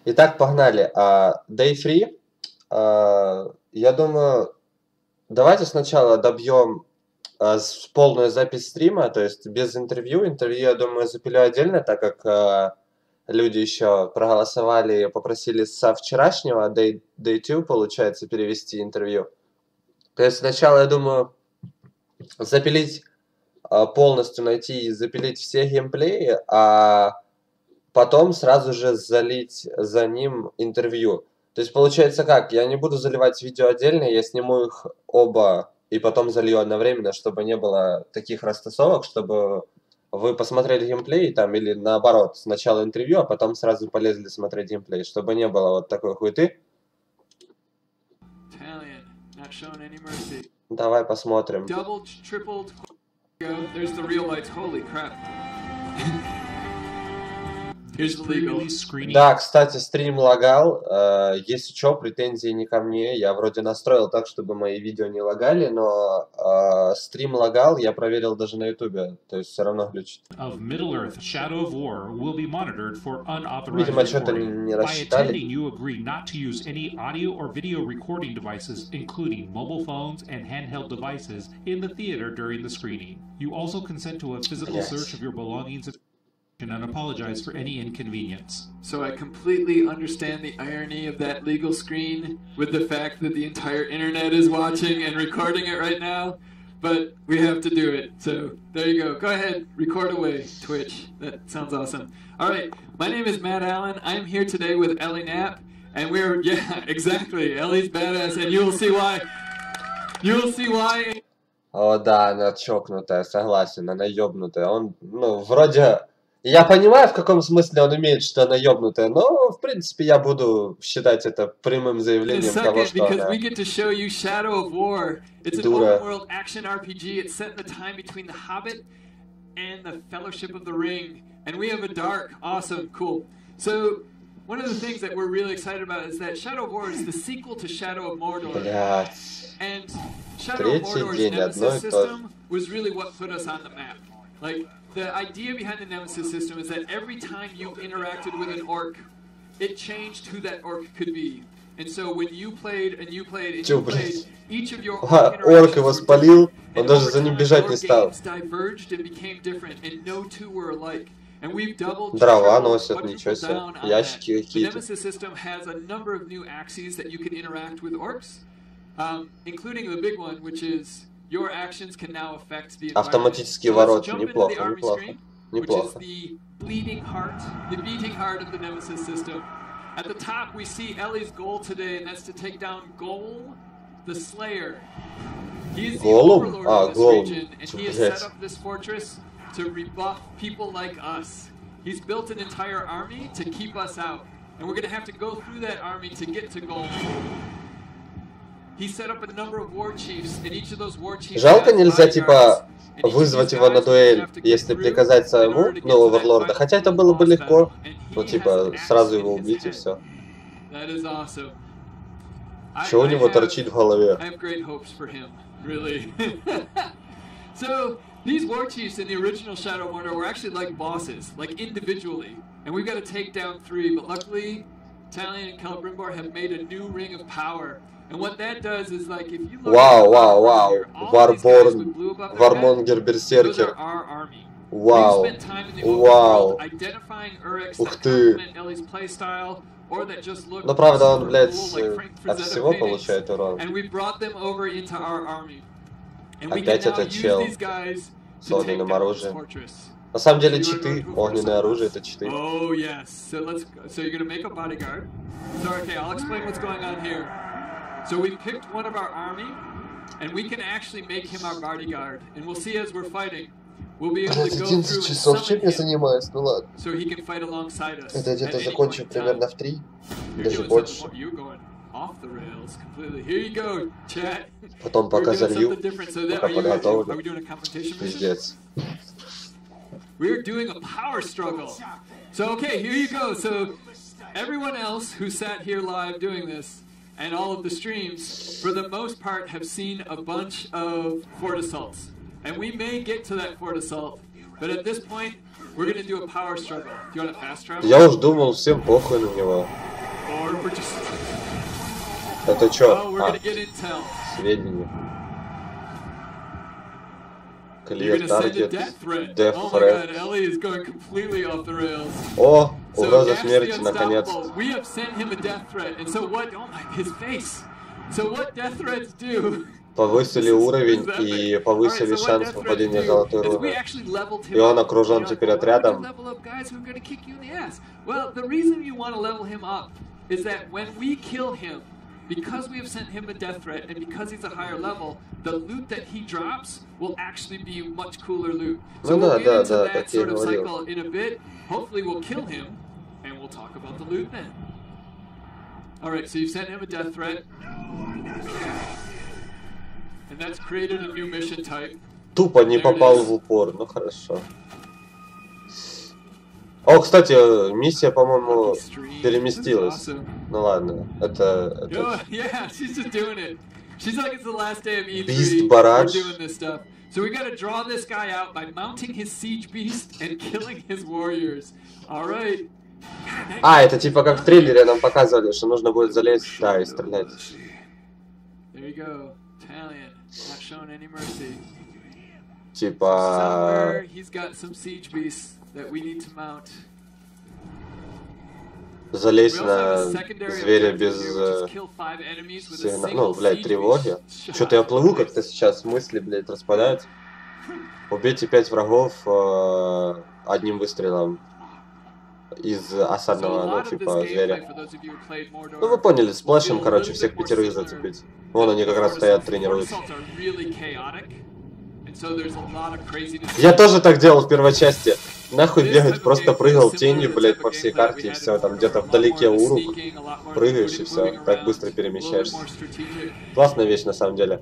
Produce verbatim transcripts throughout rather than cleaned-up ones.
Итак, погнали. А, Day три. А, Я думаю, давайте сначала добьем а, с- полную запись стрима, то есть без интервью. Интервью, я думаю, запилю отдельно, так как а, люди еще проголосовали и попросили со вчерашнего Day, Day два, получается, перевести интервью. То есть сначала, я думаю, запилить а, полностью, найти и запилить все геймплеи, а потом сразу же залить за ним интервью. То есть получается как? Я не буду заливать видео отдельно, я сниму их оба и потом залью одновременно, чтобы не было таких растасовок, чтобы вы посмотрели геймплей там или наоборот, сначала интервью, а потом сразу полезли смотреть геймплей, чтобы не было вот такой хуеты. Давай посмотрим. Да, кстати, стрим лагал. Э, если что, претензии не ко мне. Я вроде настроил так, чтобы мои видео не лагали, но э, стрим лагал, я проверил даже на ютубе. То есть все равно глючит. Видимо, что-то не, не рассчитали. Блять. And apologize for any inconvenience. So I completely understand the irony of that legal screen with the fact that the entire internet is watching and recording it right now, but we have to do it. So there you go. Go ahead, record away, Twitch. That sounds awesome. All right, my name is Matt Allen. I'm here today with Ellie Knapp, and we're, yeah, exactly. Ellie's badass, and you'll see why. You'll see why. О, да, она чокнутая, согласен, она ёбнутая. Он, ну, вроде... Я понимаю, в каком смысле он имеет, что она ёбнутая, но, в принципе, я буду считать это прямым заявлением того, что она дура. Блядь. Третий день, одно и то же. The idea behind the Nemesis system is that every time you interacted with an orc, it changed who that orc could be. And so when you played and you played and you played, each of your orc орк его спалил, он даже за ним бежать не стал. Дрова носят, ничего себе, ящики какие-то. The Nemesis system has a number of new axes that you can interact with orcs, um, including the big one, which is your actions can now affect the автоматические ворота, неплохо, неплохо, неплохо. The bleeding heart, the beating heart of the Nemesis system. At the top, we see Ellie's goal today, and that's to take down Golem, the Slayer. He is the overlord of this region, and he has set up this fortress to rebuff people like us. He's built an entire army to keep us out, and we're going to have to go through that army to get to Golem. Жалко, нельзя типа вызвать его на дуэль, если приказать своему, ну, оверлорда. Хотя это было бы легко. Ну, типа, сразу его убить и все. Что у него торчит в голове? These war chiefs in the original Shadow Mordor were actually like bosses, like individually. And we've got to take down three, but luckily, Talion and Celebrimbor have made a new ring of power. And what that does is like if you look Вау, вау, вау. Варборн, Вармонгер, Берсеркер. Вау. Вау. Ух ты. Но правда он, блядь, от всего получает урон. Опять этот чел с огненным оружием. На самом деле читы. Огненное оружие это читы. Oh yes. So let's so you're going to make a bodyguard. So okay, I'll explain what's going on here. So we picked one of our army, and we can actually make him our bodyguard. And we'll see as we're fighting, we'll be able to go through and summon him, ну ладно. so he can fight alongside us. Это где-то закончу примерно в три, даже больше. Off the rails completely. Here you go, chat. Потом пока залью, пока подготовлю. Пиздец. We're doing a power struggle. So okay, here you go. So everyone else who sat here live doing this, and all of the streams, for the most part, have seen a bunch of fort assaults. And we may get to that fort assault, but at this point, we're going to do a power struggle. Do you want to fast travel? Я уж думал, всем похуй на него. we're just... Это чё? Oh, we're А, gonna get intel. сведения. You're Clear gonna send a target, death threat. death Oh my threat. god, Ellie is going completely off the rails. О, So угроза Dash the смерти, наконец. Unstoppable, we have sent him a death threat, and so what? Oh my, his face. So what death threats do? Повысили уровень и повысили шанс выпадения золотой руны. И он окружен теперь отрядом. Well, the reason you want to level him up is that when we kill him, because we have sent him a death threat and because he's a higher level, the loot that he drops will actually be much cooler loot. So Ну, we'll да, get да, into да, that так я sort of говорил. cycle in a bit. Hopefully we'll kill him and we'll talk about the loot then. Alright, so you've sent him a death threat. And that's created a new mission type. Тупо не попал в упор, ну хорошо. О, кстати, миссия, по-моему, переместилась. Ну ладно, это... это... Beast Barrage. So we gotta draw this guy out by mounting his siege beast and killing his warriors. Alright. А, это типа как в трейлере нам показывали, что нужно будет залезть, да, и стрелять. There you go. Italian. Not showing any mercy. Типа... He's got some siege beasts that we need to mount. Залезть на зверя без сигнала. Ну, блядь, тревоги. Что-то я плыву как-то сейчас, мысли, блядь, распадаются. Убейте пять врагов э, одним выстрелом из осадного, ну, типа, зверя. Ну, вы поняли, сплэшем, короче, всех пятерых зацепить. Вон они как раз стоят, тренируются. Я тоже так делал в первой части. Нахуй бегать, просто прыгал тенью, блядь, по всей карте и все. Там где-то вдалеке урук. Прыгаешь и все. Так быстро перемещаешься. Классная вещь на самом деле.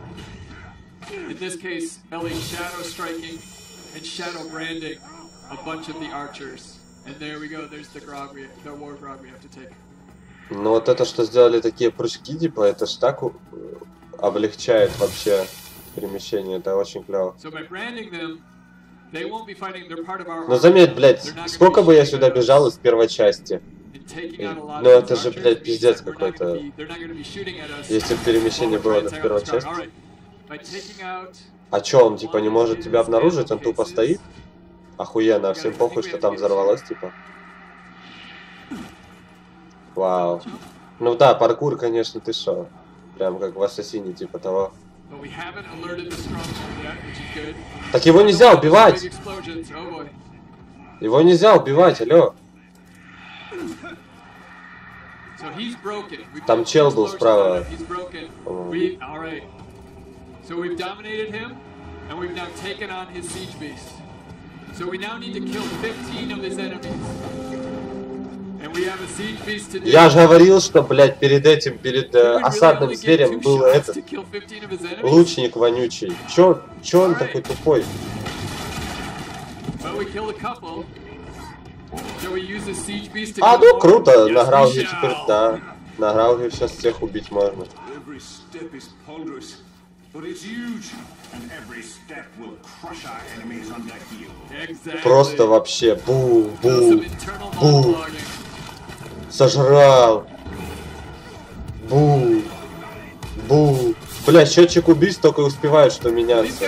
Ну вот это, что сделали такие прыжки, типа, это ж так облегчает вообще перемещение, это очень клево. Но заметь, блядь, сколько бы я сюда бежал из первой части. И, ну это же, блядь, пиздец какой-то. Если перемещение было в первой части. А чё, он типа не может тебя обнаружить, он тупо стоит? Охуенно, всем похуй, что там взорвалось, типа. Вау. Ну да, паркур, конечно, ты шо. Прям как в Ассасине, типа того. Так его нельзя убивать! Его нельзя убивать, алло! Там чел был справа. Я же говорил, что, блядь, перед этим, перед э, осадным зверем был этот лучник вонючий. Чё, чё он такой тупой? А, ну круто, на Грауге теперь, да. На Грауге сейчас всех убить можно. Просто вообще бу, бу, бу. Сожрал. Бу. Бу. Бля, счетчик убийств только успевает, что меняться.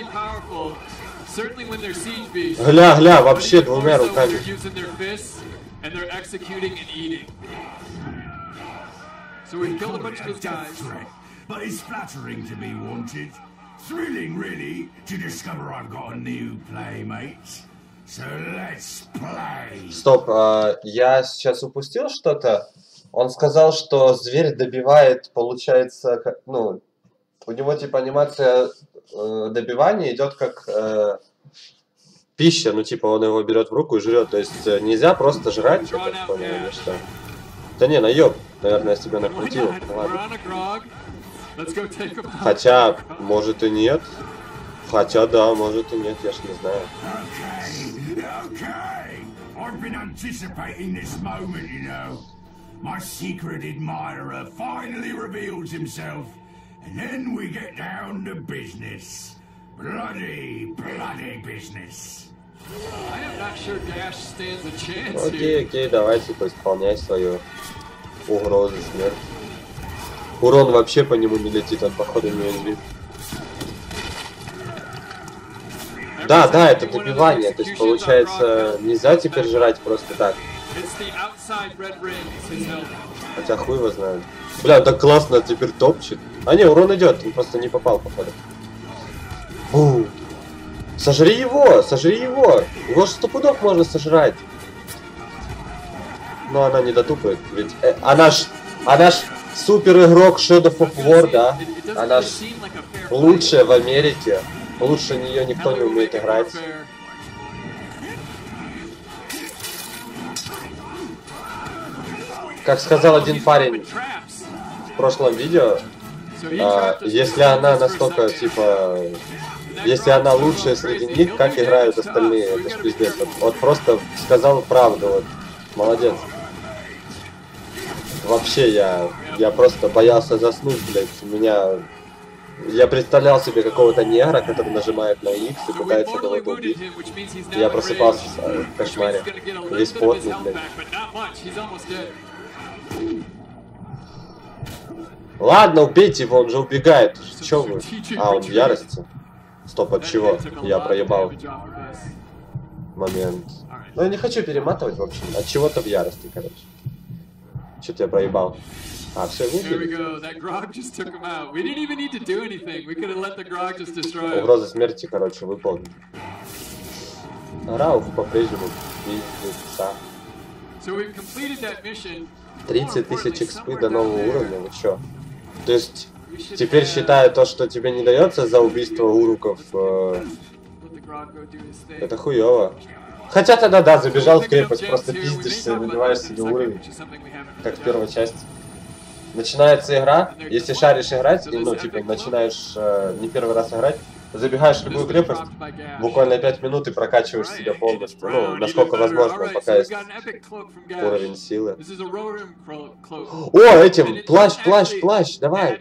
Гля, гля, вообще двумя руками. Thrilling, really, to discover I've got a new playmate. So let's play. Стоп, а, я сейчас упустил что-то. Он сказал, что зверь добивает, получается, как, ну, у него типа анимация э, добивания идет как э, пища, ну типа он его берет в руку и жрет. То есть э, нельзя просто жрать, что-то понял, или что? Да не, наеб, наверное, я себя накрутил. Ладно. Хотя, может и нет. Хотя да, может и нет, я ж не знаю. My secret admirer finally reveals himself, and then we get down to business. Bloody, bloody business. I am not sure Dash stands a chance Окей, окей, давайте, исполняй свою Угрозы, смерть. Урон вообще по нему не летит, он походу не уязвим. Да, да, это добивание, то есть получается нельзя теперь жрать просто так. Хотя хуй его знает. Бля, так классно теперь топчет. А не, урон идет, он просто не попал, походу. Бу. Сожри его, сожри его. Его же сто пудов можно сожрать. Но она не дотупает, ведь э, она ж, она ж супер игрок Shadow of War, да? Она ж лучшая в Америке. Лучше нее никто не умеет играть. Как сказал один парень в прошлом видео, а, если она настолько, типа, если она лучшая среди них, как играют остальные, это ж пиздец. Вот, вот просто сказал правду, вот. Молодец. Вообще я, я просто боялся заснуть, блядь, у меня... Я представлял себе какого-то негра, который нажимает на X и пытается кого-то убить. Я просыпался в кошмаре. Весь потный, блядь. Ладно, убейте его, он же убегает. Чё вы? А, он в ярости. Стоп, от чего? Я проебал момент. Ну, я не хочу перематывать, в общем. От чего-то в ярости, короче. Что-то я проебал. А, все, угроза смерти, короче, выполнена. Рауф по-прежнему пиздится. тридцать тысяч экспы до нового уровня, вы чё? То есть, теперь считаю то, что тебе не дается за убийство уруков, э, это хуёво. Хотя тогда да, забежал в крепость, просто пиздишься, набиваешь себе уровень, как в первой части. Начинается игра, если шаришь играть, и, ну, типа, начинаешь э, не первый раз играть, забегаешь в любую крепость, буквально пять минут и прокачиваешь себя полностью, ну, насколько возможно, пока есть уровень силы. О, этим, плащ, плащ, плащ, давай!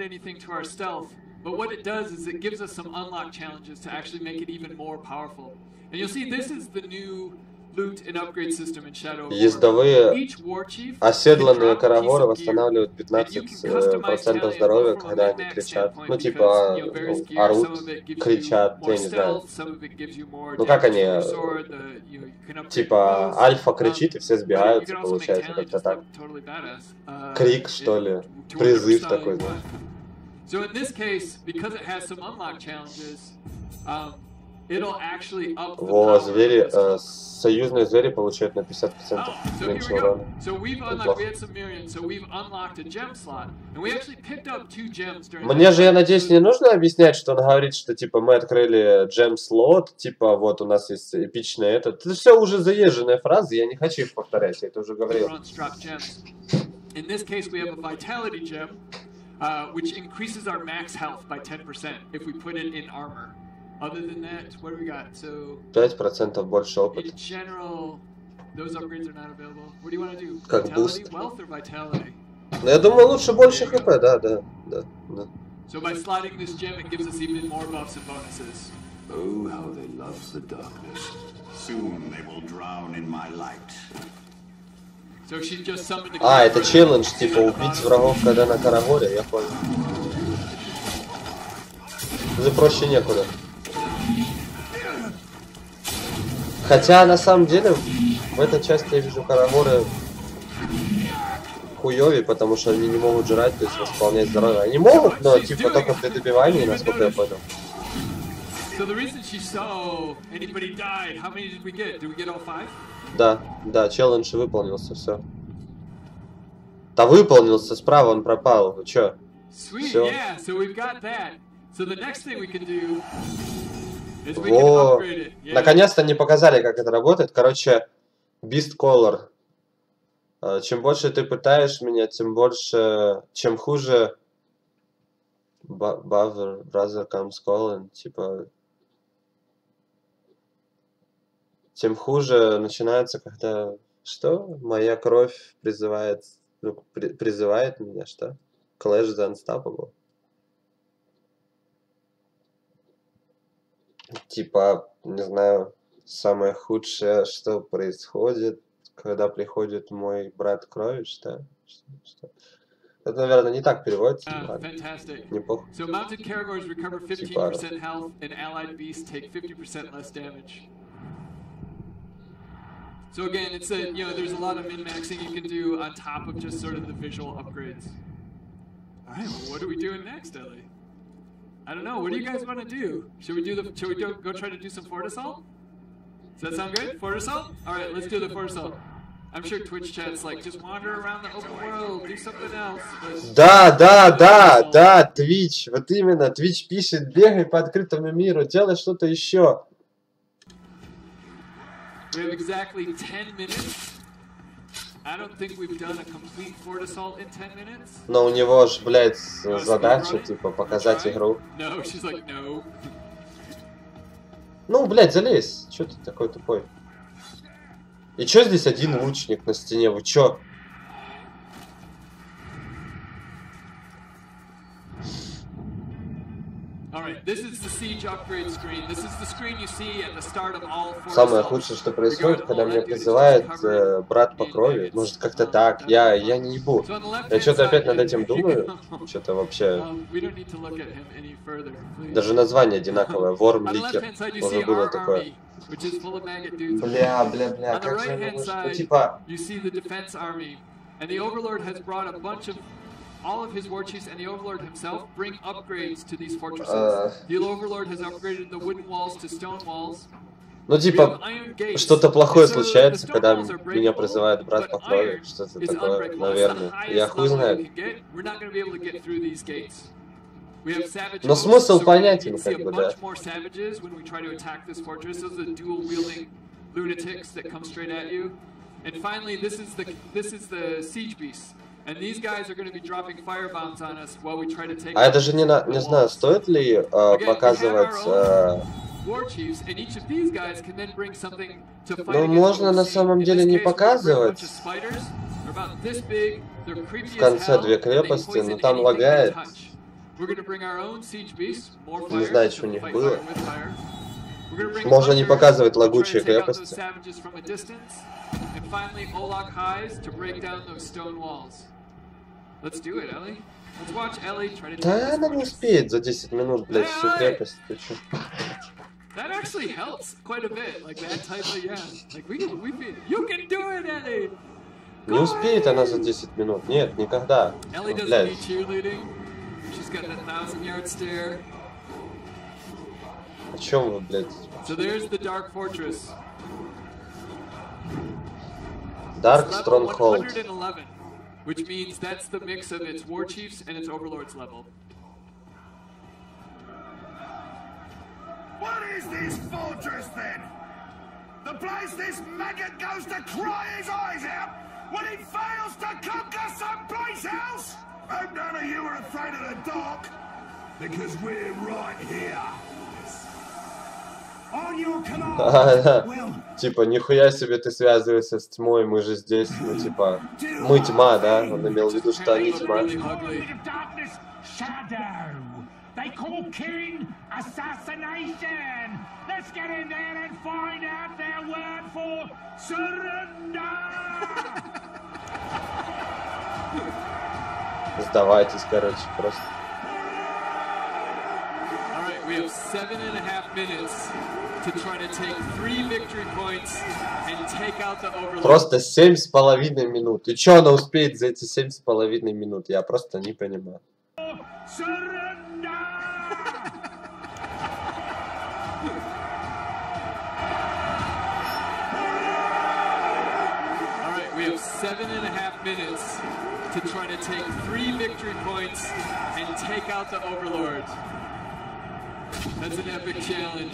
Ездовые оседланные карагоры восстанавливают пятнадцать процентов здоровья, когда они кричат. Ну, типа, ну, орут, кричат, я не знаю. Ну, как они, типа, альфа кричит, и все сбегаются, получается, как-то так. Крик, что ли? Призыв такой, да. Во, звери, э, союзные звери получают на пятьдесят процентов меньше урона. Мне же, я надеюсь, не нужно объяснять, что он говорит, что, типа, мы открыли джем-слот, типа, вот у нас есть эпичный этот. Это все уже заезженные фразы, я не хочу их повторять, я это уже говорил. Other than that, what do we got? So пять процентов больше опыта. In general, those upgrades are not available. What do you want to do? Как буст. Wealth or vitality? Ну, я думаю, лучше больше хп, да, да, да, да. So by slotting this gem, it gives us even more buffs and bonuses. Oh, how they love the darkness. Soon they will drown in my light. So she just summoned the. А, это челлендж, типа убить врагов, когда на карагоре, я понял. За проще некуда. Хотя, на самом деле, в этой части я вижу карагоры хуёвее, потому что они не могут жрать, то есть восполнять здоровье. Они могут, но типа только при добивании, насколько я понял. Да, да, челлендж выполнился, все. Да выполнился, справа он пропал, вы чё? Все. Во, наконец-то не показали, как это работает. Короче, Beast Color. Чем больше ты пытаешь меня, тем больше, чем хуже Brother, brother comes calling, типа, тем хуже начинается, когда, что? Моя кровь призывает, ну, при, призывает меня, что? Clash the Unstoppable. Типа, не знаю, самое худшее, что происходит, Когда приходит мой брат крови, что? что? Это, наверное, не так переводится. Uh, fantastic. Не похуй. So mounted Caragors recover fifteen percent health, and allied beasts take fifty percent less damage. So again, it's a, you know, there's a lot of min-maxing you can do on top of just sort of the visual upgrades. All right, well, what are we doing next, Ellie? I don't know. What do you guys want to do? Should we do the? Should we go, go try to do some Fort Assault? Does that sound good? Fort Assault? All right, let's do the Fort Assault. I'm sure Twitch chat's like, just wander around the open world, do something else. But... Да, да, да, да, Twitch, вот именно, Twitch пишет, бегай по открытому миру, делай что-то еще. We have exactly ten minutes. I don't think we've done a complete Fort Assault in ten minutes. Но у него ж, блядь, задача, типа, показать игру. No, she's like, no. Ну, блядь, залезь, чё ты такой тупой? И чё здесь один лучник на стене? Вы чё? Самое худшее, что происходит, когда меня призывает э, брат по крови. Может, как-то так. Я, я не ебу. Я что-то опять над этим думаю. Что-то вообще... Даже название одинаковое. Вормликер. Уже было такое. Бля, бля, бля, как же оно может... Типа... All of his war chiefs and the Overlord himself bring upgrades to these fortresses. Uh, the Overlord has upgraded the wooden walls to stone walls. Ну, типа, что-то плохое случается, когда меня призывает брат по крови. Что-то такое, наверное. Я хуй знает. Но смысл понятен, как бы, да. А я даже не, на, не знаю, стоит ли э, показывать... Э... Ну, можно на самом деле не показывать. В конце две крепости, но там лагает. Не знаю, что у них было. Можно не показывать лагучие крепости. Да, она не успеет за десять минут, блядь, всю крепость. Ты чё? That actually helps quite a bit, like that type of, yeah. Like we can, we can, you can do it, Ellie. Не успеет она за десять минут, нет, никогда. Ellie doesn't блядь. need cheerleading. She's got that thousand yard stare. О чем вы, блядь? So there's the Dark Fortress. Dark Stronghold. one eleven, which means that's the mix of its war chiefs and its overlords level. What is this fortress then? The place this maggot goes to cry his eyes out when he fails to conquer someplace else? Hope none of you are afraid of the dark, because we're right here. On your command. Типа, нихуя себе ты связываешься с тьмой, мы же здесь, ну типа, мы тьма, да? Он имел в виду, что они тьма. They call killing assassination. Let's get in there and find out their word for surrender. Сдавайтесь, короче, просто. All right, we have seven and a half minutes to try to take three victory points and take out the overlord. Просто семь с половиной минут. И что она успеет за эти семь с половиной минут? Я просто не понимаю. We have seven and a half minutes to try to take three victory points and take out the Overlord. That's an epic challenge.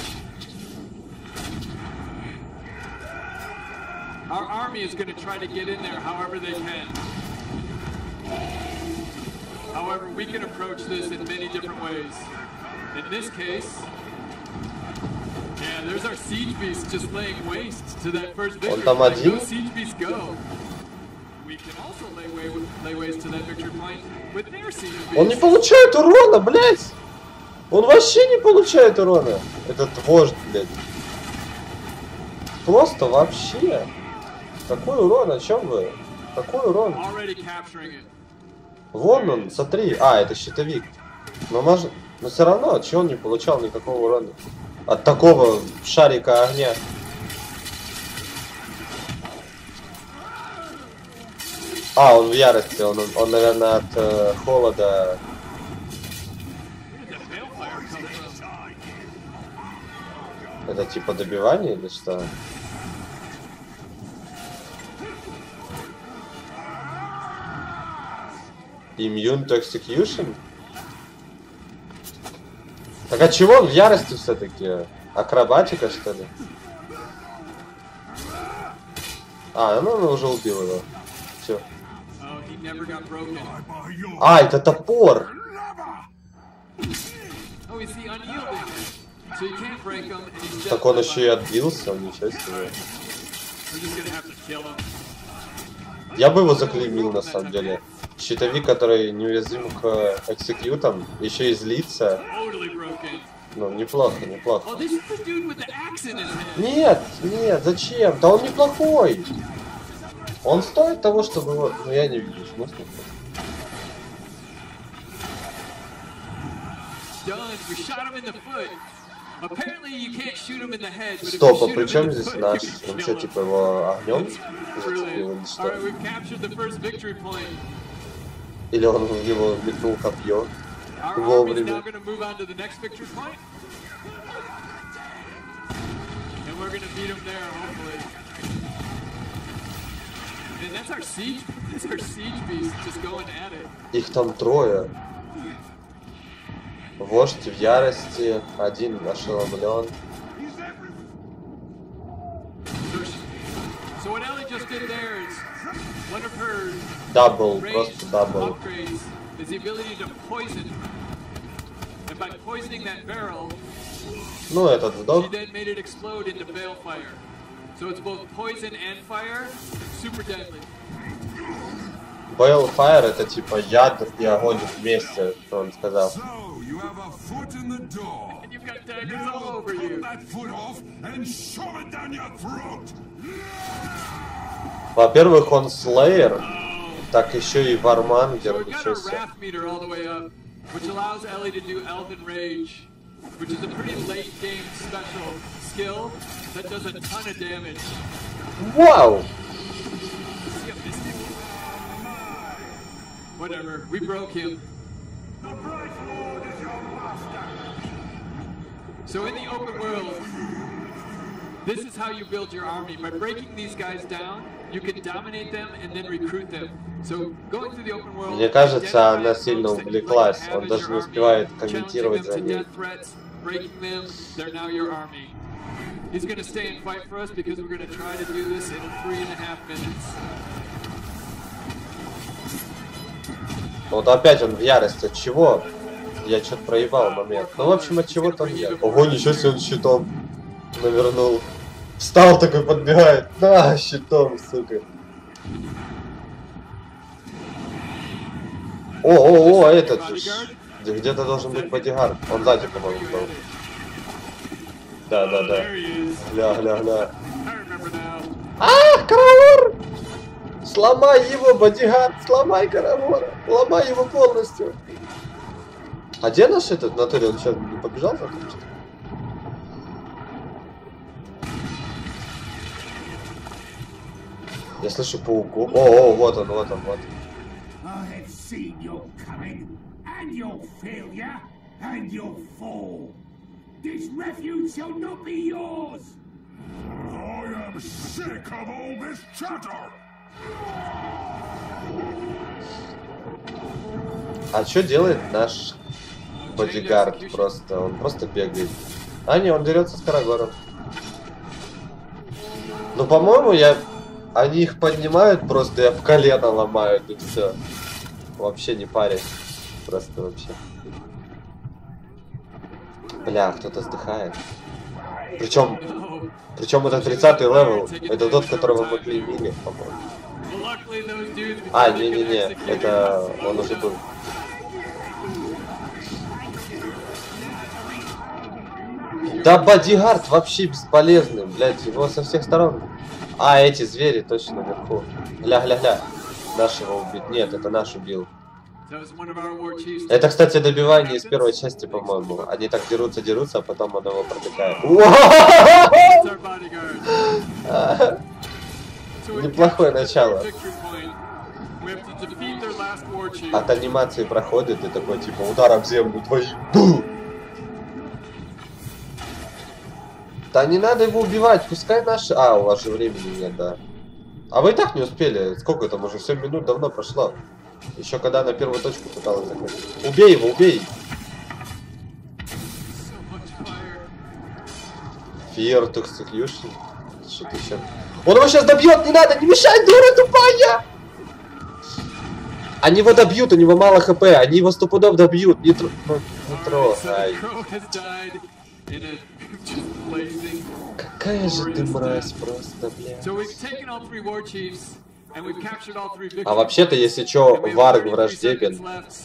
Our army is going to try to get in there however they can. However, we can approach this in many different ways. In this case, yeah, there's our siege beast just laying waste to that first victory. Like, go siege beast, go. We can also lay, way, lay waste to that victory point with their siege beast. Он не получает урона, блядь! Он вообще не получает урона. Этот вождь, блядь. Просто вообще. Какой урон? О чем вы? Какой урон? Вон он, смотри. А, это щитовик. Но, может... Но все равно, чего он не получал никакого урона? От такого шарика огня. А, он в ярости. Он, он, он наверное, от э, холода... Это типа добивание или что? Immune to execution? Так от чего он в ярости все-таки? Акробатика, что ли? А, ну он уже убил его. Все. А, это топор! Так он еще и отбился, ничего себе. Я бы его заклеймил на самом деле. Щитовик, который неуязвим к экзекьютам, еще и злится. Ну, неплохо, неплохо. Нет, нет, зачем? Да он неплохой. Он стоит того, чтобы его... Ну, я не вижу смысла. Стоп, а при чем здесь наш? Он что, типа его огнем? Или что? Или он в него метнул копье вовремя? Их там трое. Вождь в ярости, один ошеломлен. Дабл, просто дабл. Ну, этот вдох. Balefire это типа яд и огонь вместе, что он сказал. Во-первых, он Slayer, так еще и Вармангер, ничего себе. Вау! Whatever, we broke him. So in the open world, this is how you build your army. By breaking these guys down, you can dominate them and then recruit them. So going through the open world. Мне кажется, она сильно увлеклась. Он даже не успевает комментировать за ней. Breaking them, they're now your army. He's going to stay and fight for us because we're going to try to do this in three and a half minutes. Вот опять он в ярости. От чего? Я что-то проебал момент. Ну, в общем, от чего-то он я. Ого, ничего себе, он щитом навернул. Встал такой, подбегает. Да, щитом, сука. О, о, о, этот же. Где-то должен быть бодигард. Он сзади, по-моему, был. Да, да, да. Гля, гля, гля. А, Каравор! Сломай его, бодигард, сломай Каравора. Ломай его полностью. А где наш этот натурил? Он что, не побежал за ним, что ли? Я слышу пауку. О, о, вот он, вот он, вот. This refuge shall not be yours. I am sick of all this chatter. А что делает наш бодигард просто? Он просто бегает. А не, он дерется с Карагором. Ну, по-моему, я... Они их поднимают просто и об колено ломают, и все. Вообще не парень. Просто вообще. Бля, кто-то сдыхает. Причем, причем это тридцатый левел. Это тот, которого мы клеймили, по-моему. А, не-не-не, это он уже был. Да, бодигард вообще бесполезный, блядь, его со всех сторон А, эти звери точно наверху. Гля-гля-гля. Нашего убить. Нет, это наш убил. Это, кстати, добивание из первой части, по-моему. Они так дерутся-дерутся, а потом он его протыкает. Неплохое начало. От анимации проходит и такой, типа, удар об землю твою. Бу! Да не надо его убивать, пускай наши... А, у вас же времени нет, да. А вы и так не успели. Сколько там уже? семь минут давно прошло. Еще когда на первую точку пыталась заходить. Убей его, убей! Fear to execution. Что-то еще. Он его сейчас добьет, не надо, не мешай, дура тупая! Они его добьют, у него мало хп, они его сто пудов добьют. Не, тр... ну, не трогай. Какая же ты мразь просто, блядь. А вообще-то, если чё, Варг враждебен.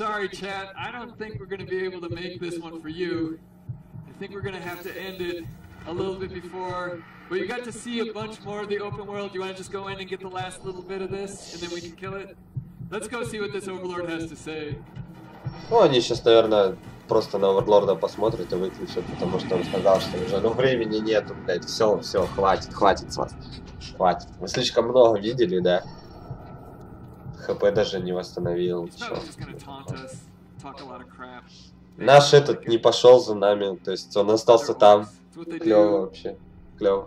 A little bit before, but you got to see a bunch more of the open world. You want to just go in and get the last little bit of this, and then we can kill it? Let's go see what this Overlord has to say. Ну, они сейчас, наверное, просто на Оверлорда посмотрят и выключат, потому что он сказал, что уже, ну, времени нету, блядь, все, все, хватит, хватит с вас, хватит. Вы слишком много видели, да? ХП даже не восстановил, ничего. Наш этот не пошел за нами, то есть он остался там. Клево вообще. Клево.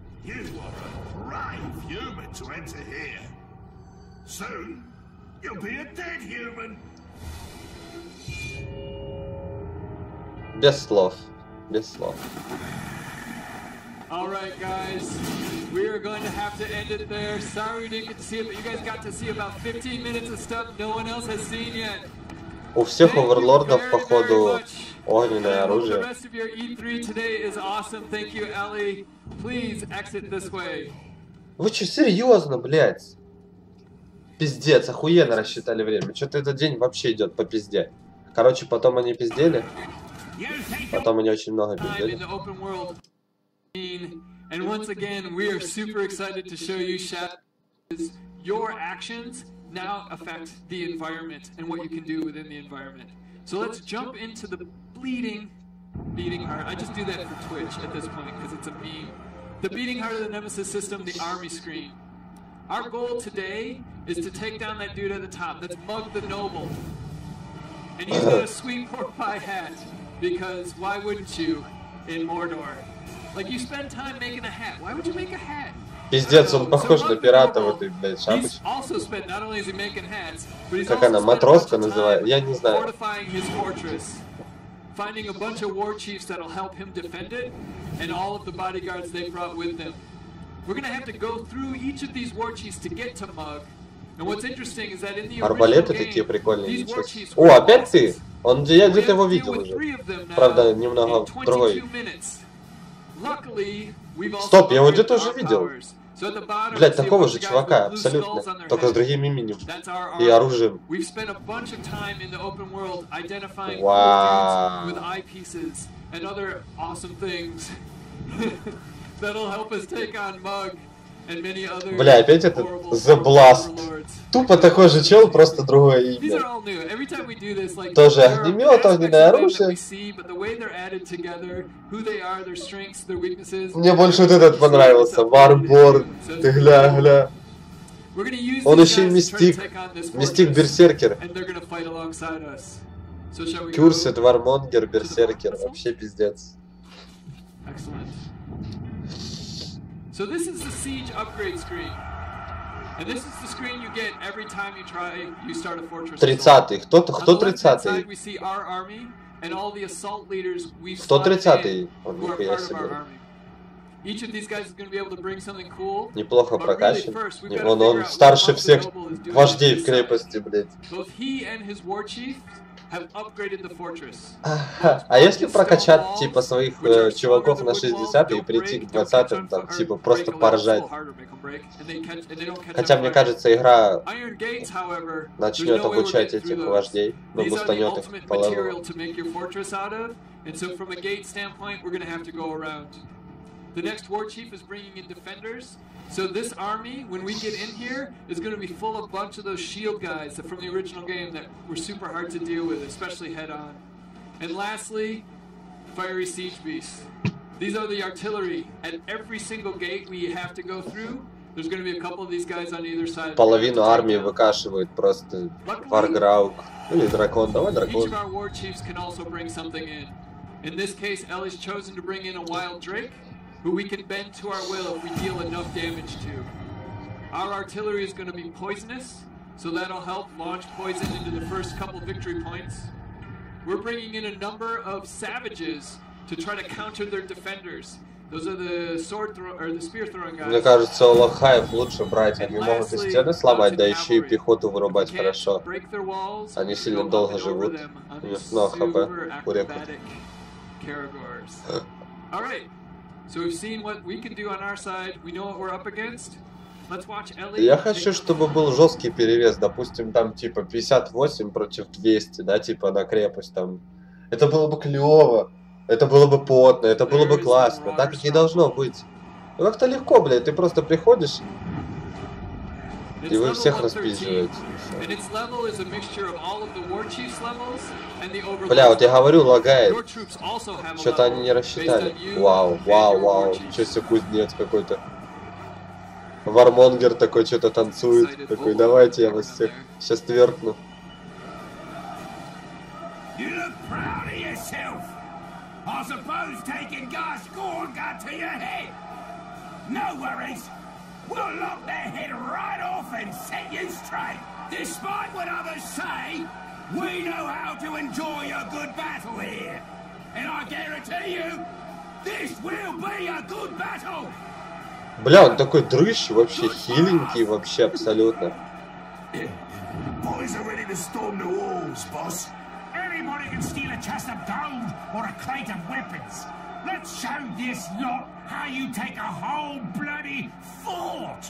Без слов. Без слов. Alright guys, we are going to have to end it there. Sorry we didn't get to see it, but you guys got to see about fifteen minutes of stuff no one else has seen yet. У всех оверлордов, походу, огненное оружие. Вы что, серьезно, блядь? Пиздец, охуенно рассчитали время. Что-то этот день вообще идет по пизде. Короче, потом они пиздели. Потом они очень много пиздели. Now affect the environment and what you can do within the environment. So let's jump into the bleeding, beating heart. I just do that for Twitch at this point because it's a meme. The beating heart of the Nemesis system, the army screen. Our goal today is to take down that dude at the top. That's Mug the Noble. And he's got a sweet pork pie hat because why wouldn't you in Mordor? Like you spend time making a hat. Why would you make a hat? Пиздец, он похож на пирата в этой, блядь, шапочке. Как она, матроска называется? Я не знаю. Finding a bunch of war chiefs that'll help him defend it, and all of the bodyguards they brought with them. We're gonna have to go through each of these war chiefs to get to Mug. And what's interesting is that in the арбалеты такие прикольные. О, опять ты? Он, я где-то его видел уже. Правда, немного другой. Стоп, я его где-то уже видел. Блять, такого же чувака, абсолютно. Только с другим именем. И оружием. Вау. Бля, опять этот The Blast. Тупо такой же чел, просто другое имя. Тоже огнемет, огненное оружие. Мне больше вот этот понравился. Warborn. Ты гля, гля. Он еще и мистик. Мистик Берсеркер. Кюрсет, Вармонгер, Берсеркер. Вообще пиздец. So this is the siege upgrade screen. And this is the screen you get every time you try you start a fortress. тридцатый. Кто кто тридцатый? Кто тридцатый? Он нихуя себе. Неплохо прокачан. Он, он старше всех вождей в крепости, блядь. А, а если прокачать типа своих э, чуваков на шестьдесят и прийти к двадцатым, там типа просто поржать. Хотя мне кажется, игра начнет обучать этих вождей, но бустанет их по левелу. The next war chief is bringing in defenders. So this army, when we get in here, is going to be full of a bunch of those shield guys that from the original game that were super hard to deal with, especially head-on. And lastly, fiery siege beasts. These are the artillery. At every single gate we have to go through, there's going to be a couple of these guys on either side. Половину армии выкашивает просто Варграук. Или дракон. Давай дракон. Each of our war chiefs can also bring something in. In this case, Ellie's chosen to bring in a wild drake, who we can bend to our will if we deal enough damage to. Our artillery is going to be poisonous, so that'll help launch poison into the first couple victory points. We're bringing in a number of savages to try to counter their defenders. Those are the sword throw or the spear throwing guys. Мне кажется, у лохаев лучше брать. Они могут и стены сломать, да еще и пехоту вырубать хорошо. Они сильно долго живут. У них много хп. Урекут. Я хочу, чтобы был жесткий перевес, допустим, там типа пятьдесят восемь против двухсот, да, типа на крепость там. Это было бы клево, это было бы потно, это было бы классно, так и должно быть. Ну как-то легко, блядь, ты просто приходишь, и вы всех распизживаете. Бля, вот я говорю, лагает. Что-то они не рассчитали. Вау, вау, вау. Что себе кузнец какой-то. Вармонгер такой что-то танцует. Такой, давайте я вас всех сейчас тверкну. We'll lock their head right off and set you straight. Despite what others say, we know how to enjoy a good battle here. And I guarantee you, this will be a good battle. Бля, он такой дрыщ, вообще хиленький, вообще абсолютно. Boys are ready to storm the walls, boss. Anybody can steal a chest of gold or a crate of weapons. Let's show this lot how you take a whole bloody fort.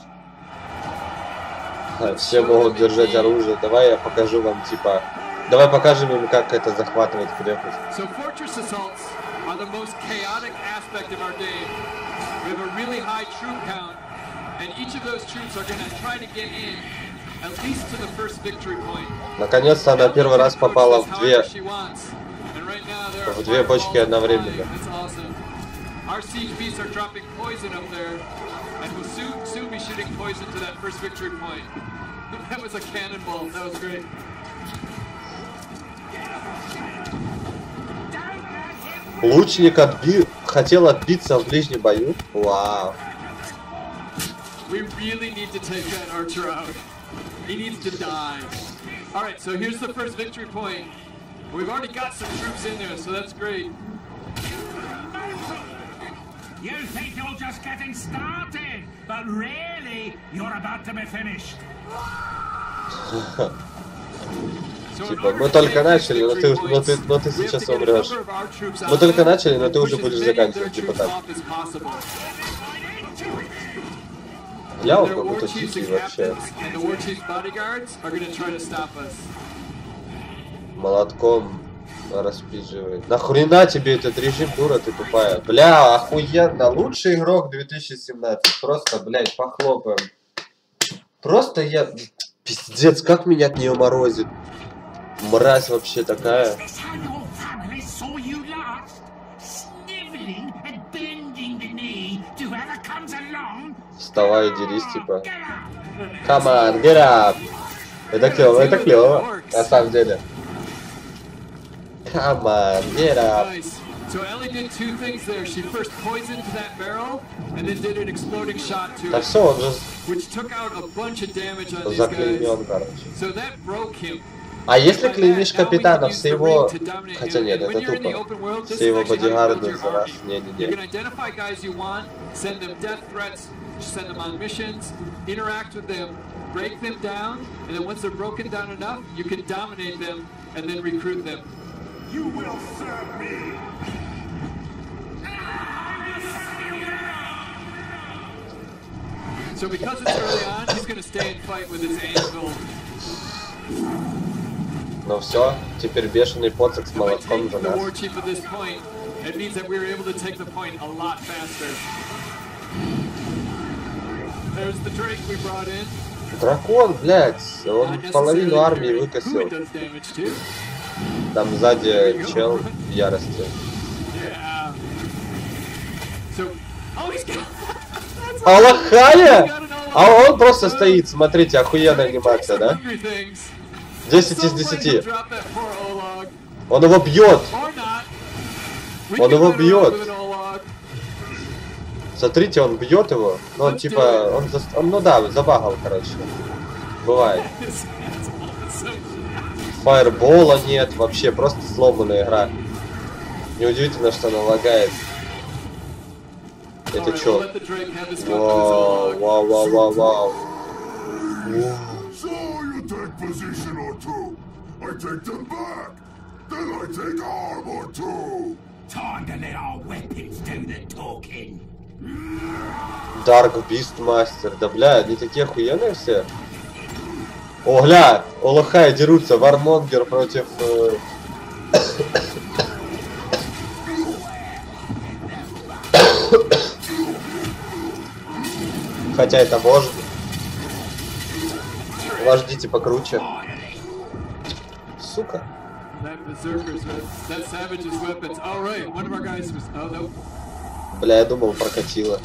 Все могут держать оружие. Давай я покажу вам, типа... Давай покажем им, как это захватывать крепость. So fortress assaults are the most chaotic aspect of our game. We have a really high troop count, and each of those troops are going to try to get in at least to the first victory point. Наконец-то она первый раз попала в две... в две бочки одновременно. Our siege beasts are dropping poison up there, and will soon, soon be shooting poison to that first victory point. That was a cannonball. That was great. Лучник отби... хотел отбиться в ближнем бою. Вау. We really need to take that archer out. He needs to die. All right, so here's the first victory point. We've already got some troops in there, so that's great. You think you're just getting started, but really, you're about to be finished. Типа, мы только начали, но ты, но ты, но ты сейчас умрешь. Мы только начали, но ты уже будешь заканчивать, типа так. Я вот какой-то дикий вообще. Молотком распизживает. Нахрена тебе этот режим, дура ты тупая? Бля, охуенно. Лучший игрок две тысячи семнадцать. Просто, блядь, похлопаем. Просто я... Пиздец, как меня от нее морозит. Мразь вообще такая. Вставай и дерись, типа. Come on, get up. Это клево, это клево. На самом деле. Come on, get up. So Ellie did two things there. She first poisoned that barrel, and then did an exploding shot to it, все, он же which took out a bunch of damage on these guys. So that broke him. А если клеймишь капитана, все его... Хотя нет, это тупо. Все его бодигарды за раз. Не-не-не. Break them down, and then once they're broken down enough, you can dominate them and then recruit them. You will serve me. So because it's early on, he's going to stay and fight with his anvil. Ну все, теперь бешеный поцик с молотком за нас. It means that we were able to take the point a lot faster. There's the Drake we brought in. Дракон, блядь, он половину армии выкосил. Там сзади чел в ярости. Аллахая! А он просто стоит, смотрите, охуенная анимация, да? десять из десяти. Он его бьет. Он его бьет. Смотрите, он бьет его. Ну, он типа, он, он, ну да, забагал, короче. Бывает. Фаербола нет, вообще просто сломанная игра. Неудивительно, что она лагает. Это чё? Вау, вау, вау, вау, вау. Dark Beastmaster, да бля, они такие охуенные все. О, гля, Олохай дерутся, Вармонгер против... Э... Хотя это может. Вождите покруче. Сука. Бля, я думал, прокатило.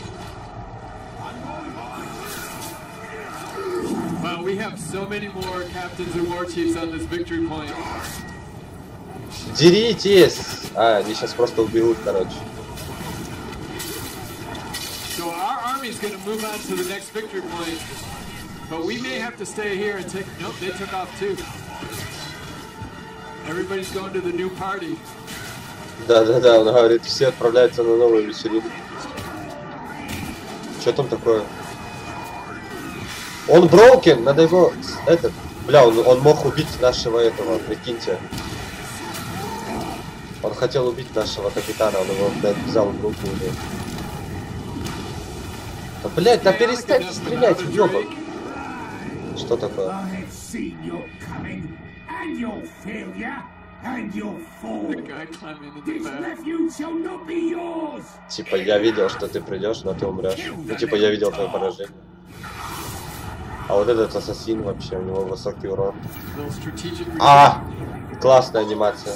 Wow, we have so many more captains and war chiefs on this victory point. Деритесь! А, они сейчас просто убегут, короче. So our army's gonna move on to the next victory point, but we may have to stay here and take. Nope, they took off too. Everybody's going to the new party. Да, да, да, он говорит, все отправляются на новую вечеринку. Что там такое? Он броукен, надо его... Этот... Бля, он, он мог убить нашего этого, прикиньте. Он хотел убить нашего капитана, он его, блядь, взял в руку уже. Да, блядь, да перестаньте стрелять, ёбан. Что такое? Типа, я видел, что ты придешь, но ты умрешь. Ну, типа, я видел твое поражение. А вот этот ассасин вообще, у него высокий урон. А! Классная анимация.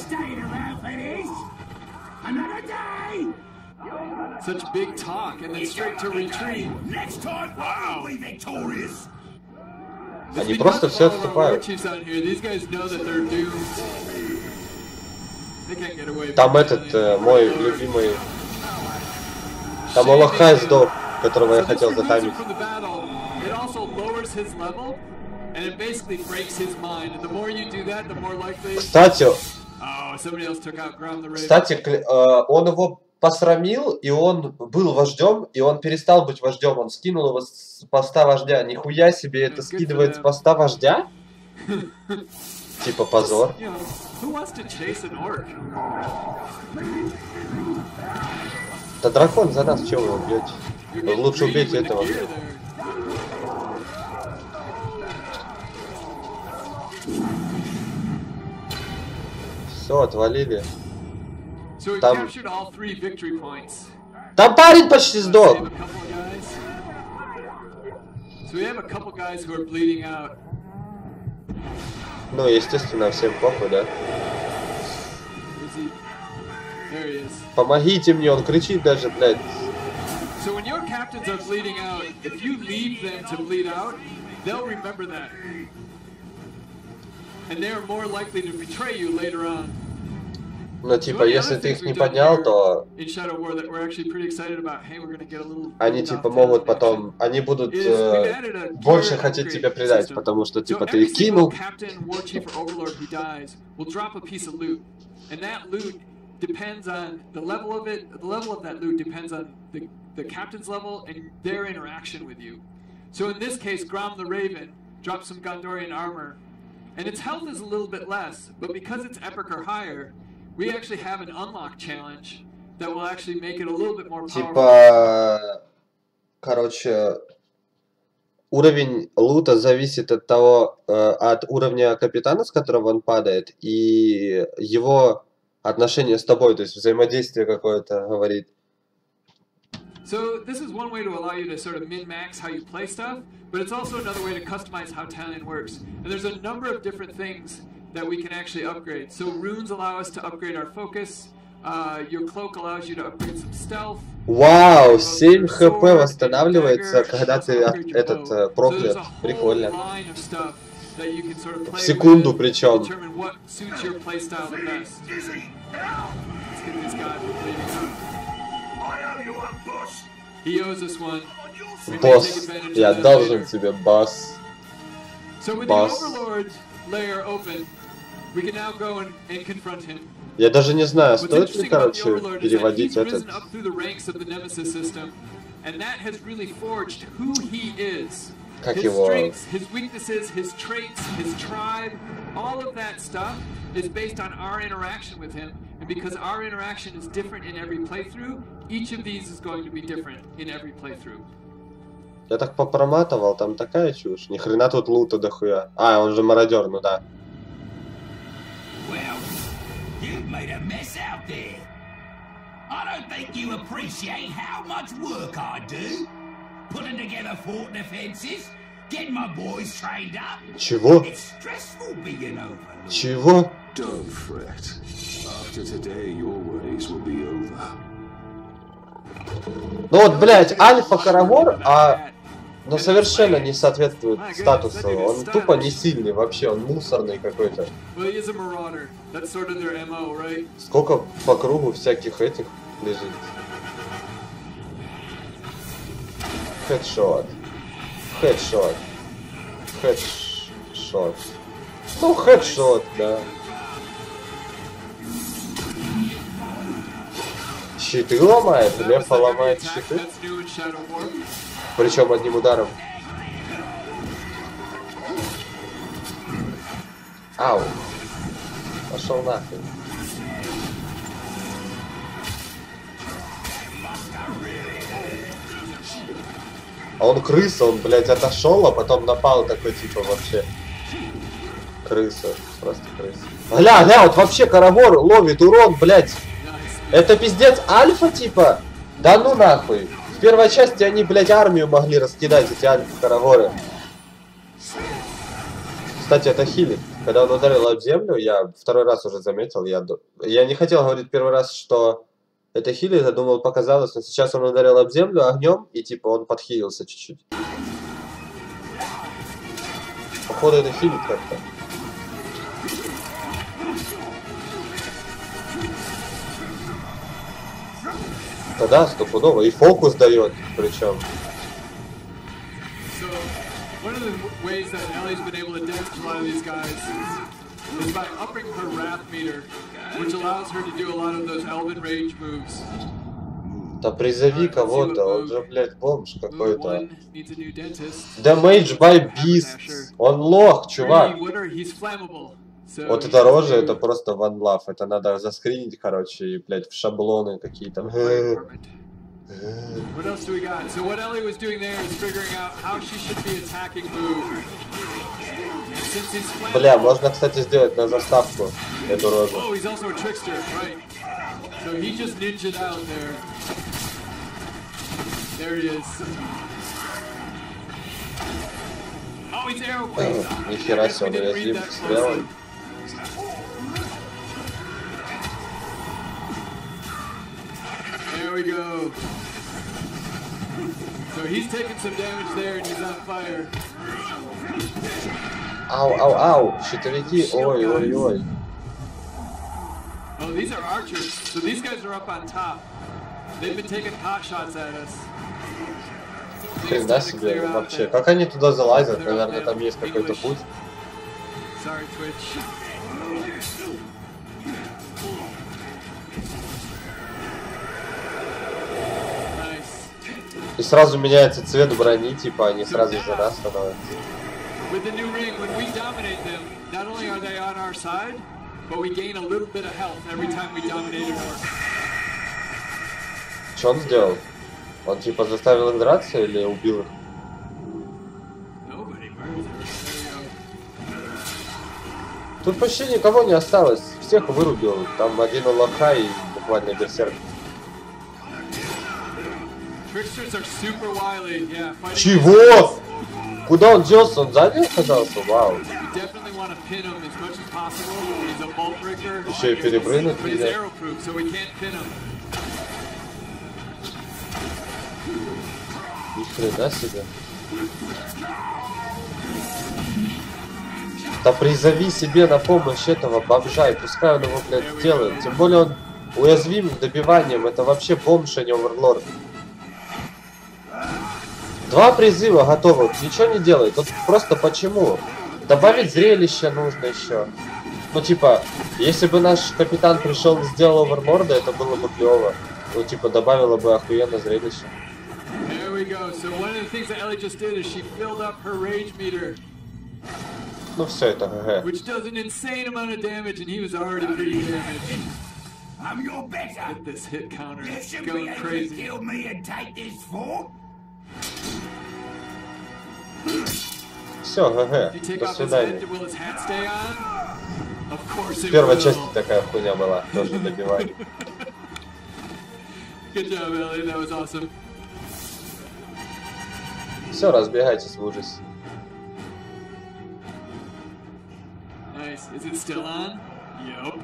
Such big talk and then straight to retreat. Wow. Они просто все отступают. Там этот, э, мой любимый... Там Олохай сдох, которого я хотел затаймить. Кстати, кстати, э, он его посрамил, и он был вождем, и он перестал быть вождем. Он скинул его с поста вождя. Нихуя себе, это скидывает с поста вождя? Типа позор. Да дракон за нас, чего вы убьете? Лучше убейте этого. Все, отвалили. Там... Там парень почти сдох. Ну, естественно, всем похуй, да? Помогите мне, он кричит даже, блядь. Ну, типа, если ты их не поднял, то они, типа, могут потом... Они будут э, больше хотеть тебя предать, потому что, типа, ты их кинул. Depends on the level of it, the level of that loot depends on the, the captain's level and their interaction with you. So in this case, Grom the Raven dropped some Gondorian armor, and its health is a little bit less, but because it's epic or higher, we actually have an unlock challenge that will actually make it a little bit more powerful. Типа, короче, уровень лута зависит от того, э, от уровня капитана, с которого он падает, и его отношение с тобой, то есть взаимодействие какое-то, говорит. So this is one way to allow you to sort of min-max how you play stuff, but it's also another way to customize how Talion works. And there's a number of different things that we can actually upgrade. So runes allow us to upgrade our focus. Uh, your cloak allows you to upgrade some stealth. Вау, семь хп восстанавливается, когда ты этот э, проклят. Прикольно. В секунду причем. Босс, я должен тебе, босс. Босс. Я даже не знаю, стоит ли, короче, переводить этот. Как его? Is based on our interaction with him, and because our interaction is different in every playthrough, each of these is going to be different in every playthrough. Я так попроматывал, там такая чушь. Ни хрена тут лута дохуя. А, он же мародер, ну да. Well, you've made a mess out there. I don't think you appreciate how much work I do. Putting together fort defenses, getting my boys trained up. Чего? It's stressful being overlord. Чего? Don't fret. After today, your worries will be over. Ну вот, блядь, альфа Каравор, а... но совершенно не соответствует статусу. Он тупо не сильный вообще, он мусорный какой-то. Сколько по кругу всяких этих лежит. Хедшот. Хедшот. Хедшот. Ну, хедшот, да. Щиты ломает, Лефа ломает щиты. Причем одним ударом. Ау. Пошел нахуй. А он крыса, он, блядь, отошел, а потом напал такой, типа, вообще. Крыса, просто крыса. Гля, гля, вот вообще Каравор ловит урон, блядь. Это пиздец альфа, типа? Да ну нахуй. В первой части они, блядь, армию могли раскидать, эти альфа-караворы. Кстати, это хилит. Когда он ударил об землю, я второй раз уже заметил, я, я не хотел говорить первый раз, что это хилит, я думал, показалось, но сейчас он ударил об землю огнем, и типа он подхилился чуть-чуть. Походу это хилит как-то. Да, стопудово. И фокус дает, причем. Да призови кого-то, он же, блядь, бомж какой-то. Damage by Beast. Он лох, чувак. Вот эта рожа, это просто one love. Это надо заскринить, короче, и, блядь, в шаблоны какие-то. Бля, можно, кстати, сделать на заставку эту рожу. Нихера себе, он уязвим стрелом. There we go. So he's taking some damage there and he's on fire. Ау, ау, ау, щитовики, ой, ой, ой. Oh, these are archers. So these guys are up on top. They've been taking pot shots at us. Хрена себе, вообще. Как они туда залазят? Наверное, там есть какой-то путь. Sorry, Twitch. И сразу меняется цвет брони, типа они сразу за нас становятся. Что он сделал? Он типа заставил их драться или убил их? Тут почти никого не осталось. Всех вырубил. Там один лоха и буквально берсерк. Tricksters are super wily. Yeah, fighting Чего? Куда он делся? Он сзади оказался? Вау. You definitely want to pin him as much as possible. He's a bolt breaker. Еще и перепрыгнуть But he's нельзя. arrow proof, so we can't pin him. Ни хрена себе. Да призови себе на помощь этого бомжа, и пускай он его, блядь, делает. Тем более он уязвим добиванием. Это вообще бомж, а не оверлорд. Два призыва готово. Ничего не делает. Тут просто почему? Добавить зрелище нужно еще. Ну типа, если бы наш капитан пришел и сделал оверлорда, это было бы клево. Ну типа, добавило бы охуенно зрелище. There we go. So one of the things that Ellie just did is she filled up her rage meter, Ну все, это ГГ. which does an insane amount of damage, and he was already pretty damaged. I'm your better. Get this hit counter You should be going able to crazy. kill me and take this fort. Все, If you ГГ. take До off his head, свидания. will his hat stay on? Of course В it первой will. части такая хуйня была. Тоже добивание. Good job, Ellie. That was awesome. Все, разбегайтесь в ужасе. Nice. Is it still on? Yup.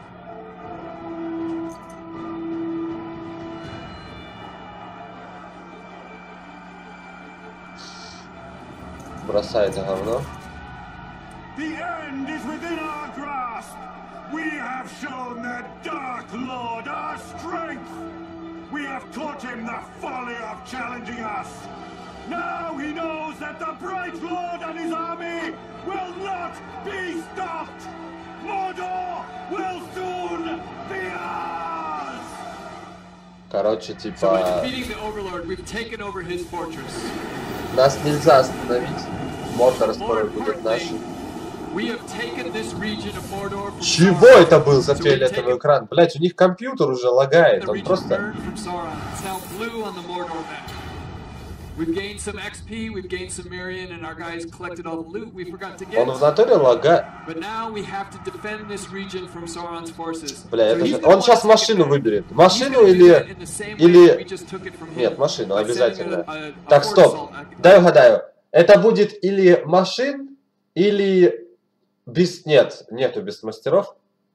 Бросай это говно. The end is within our grasp. We have shown the Dark Lord our strength. We have taught him the folly of challenging us. Now he knows that the Bright Lord and his army will not be stopped. Mordor will soon be ours. Короче, So by типа, defeating the Overlord, we've taken over his fortress. нас нельзя остановить. Мордор скоро More будет importantly, нашим. we have taken this region of Mordor from Чего Sauron. это был за So we've фиолетовый taken экран? Блять, у них компьютер уже лагает. the Он region просто... burned from Sauron. It's now blue on the Mordor map. We've gained some X P, we've gained some Mirian, and our guys collected all the loot we forgot to get. Он в натуре лагает. But now we have to defend this region from Sauron's forces. Бля, So это he's же... gonna Он want сейчас to take машину it- выберет. he's Машину gonna do или... it in the same way that Или... we just took it from him. Нет, машину, By обязательно. sending a- a- a Так, horde стоп. assault. Дай угадаю. Это будет или машин, или... Без... Нет, нету без мастеров.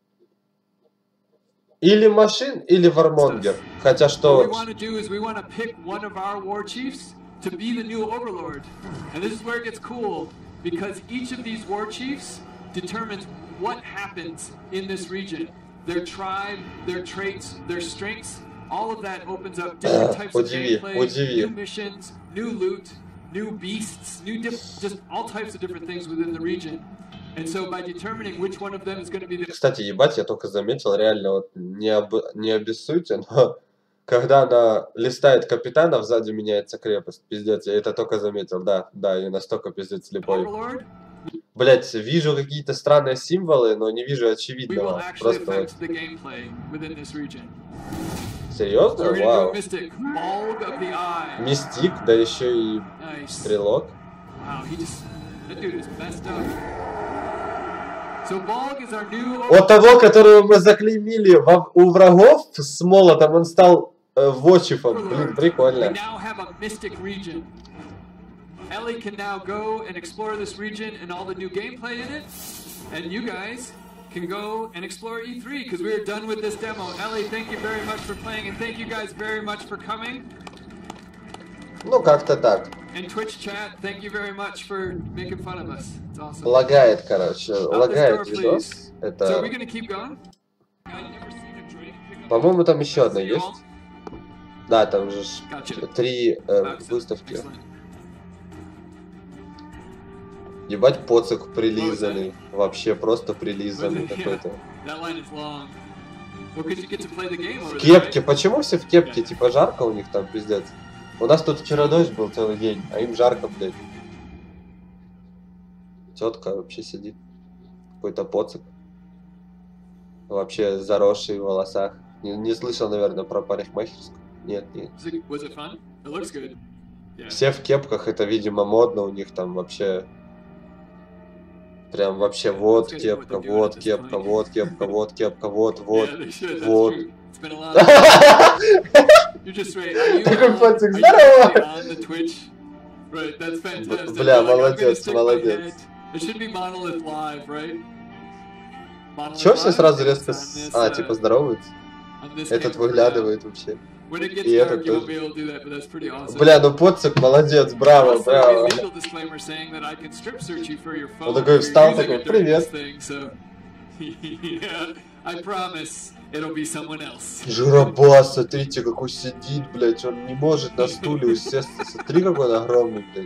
Или машин, или вармонгер. Хотя What we что... want to do is we want to pick one of our war chiefs to be the new overlord. And this is where it gets cool, because each of these war chiefs determines what happens in this region. Their tribe, their traits, their strengths, all of that opens up different types of Удиви, gameplay, удиви. new missions, new loot, new beasts, new diff- just all types of different things within the region. And so by determining which one of them is going to be the Кстати, ебать, я только заметил, реально, вот не, об... не обессудьте, но когда она листает капитанов, сзади меняется крепость. Пиздец, я это только заметил, да, да, я настолько пиздец слепой. overlord, Блять, вижу какие-то странные символы, но не вижу we will очевидного. actually Просто вот. affect the gameplay within this region. Серьезно? So we're gonna do Вау. a Mystic, Bulg of the Eye. Мистик, да еще и Nice. стрелок. Wow, he just, that dude is messed up. So Bulg is our new От того, которого мы заклеймили во- у врагов с молотом, он стал э, вотчифом. Блин, We прикольно. now have a Mystic region. Ellie can now go and explore this region and all the new gameplay in it. And you guys can go and explore E three because we are done with this demo. Ellie, thank you very much for playing and thank you guys very much for coming. Ну, как-то так. And Twitch chat, thank you very much for making fun of us. It's awesome. Лагает, короче, Out this door, лагает видос. please. So Это, are we gonna keep going? I've never seen a drink pick up по-моему, там еще одна a есть. wall. Да, там же ж Gotcha. три э, Excellent. выставки. Excellent. Ебать, поцик прилизанный. Вообще просто прилизанный Yeah, какой-то. that line is long. Well, because you get to play the game over В there, кепке. right? Почему все в кепке? Типа жарко у них там, пиздец. У нас тут вчера дождь был целый день, а им жарко, блядь. Тетка вообще сидит. Какой-то поцик. Вообще заросший в волосах. Не, не слышал, наверное, про парикмахерскую. Нет, нет. Was it, was it fun? It looks good. Yeah. Все в кепках, это, видимо, модно. У них там вообще... Прям вообще вот Let's get to кепка, what they're doing вот at this кепка, point. вот кепка, вот кепка, вот, вот. Yeah, they should. That's вот. true. It's been a lot. Of You're just right. Are you, Такой on, котик, are you здорово! actually on the Twitch? Right, that's fantastic. Бля, Like, I'm gonna молодец, stick my молодец. head. It should be Monolith Live, right? Monolith Чё все Live сразу is резко... on с- this, А, uh, типа здороваются? on this Этот camera выглядывает now. вообще. When it gets И dark, этот you won't тоже. be able to do that, but that's pretty awesome. Бля, ну Поцик, молодец, браво, Also, браво. a legal disclaimer saying that I can strip search you for your phone. Он такой if you're встал, using такой, it during привет. this thing, so yeah, I promise it'll be someone else. Жиробас, смотрите, какой сидит, блядь, он не может на стуле усесться. Смотри, какой он огромный, блядь.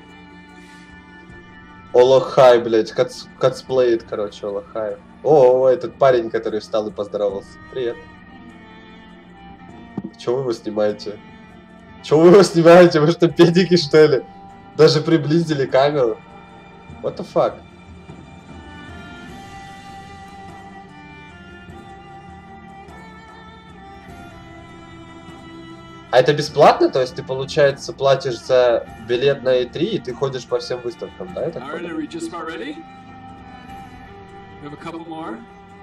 Олохай, блядь, кац, кацплеит, короче, Олохай. О, этот парень, который встал и поздоровался. Привет. Чего вы его снимаете? Чего вы его снимаете? Вы что, педики, что ли? Даже приблизили камеру. What the fuck? А это бесплатно? То есть ты, получается, платишь за билет на и три, и ты ходишь по всем выставкам, да? Я так All right, понял? are we just about ready? We have a couple more.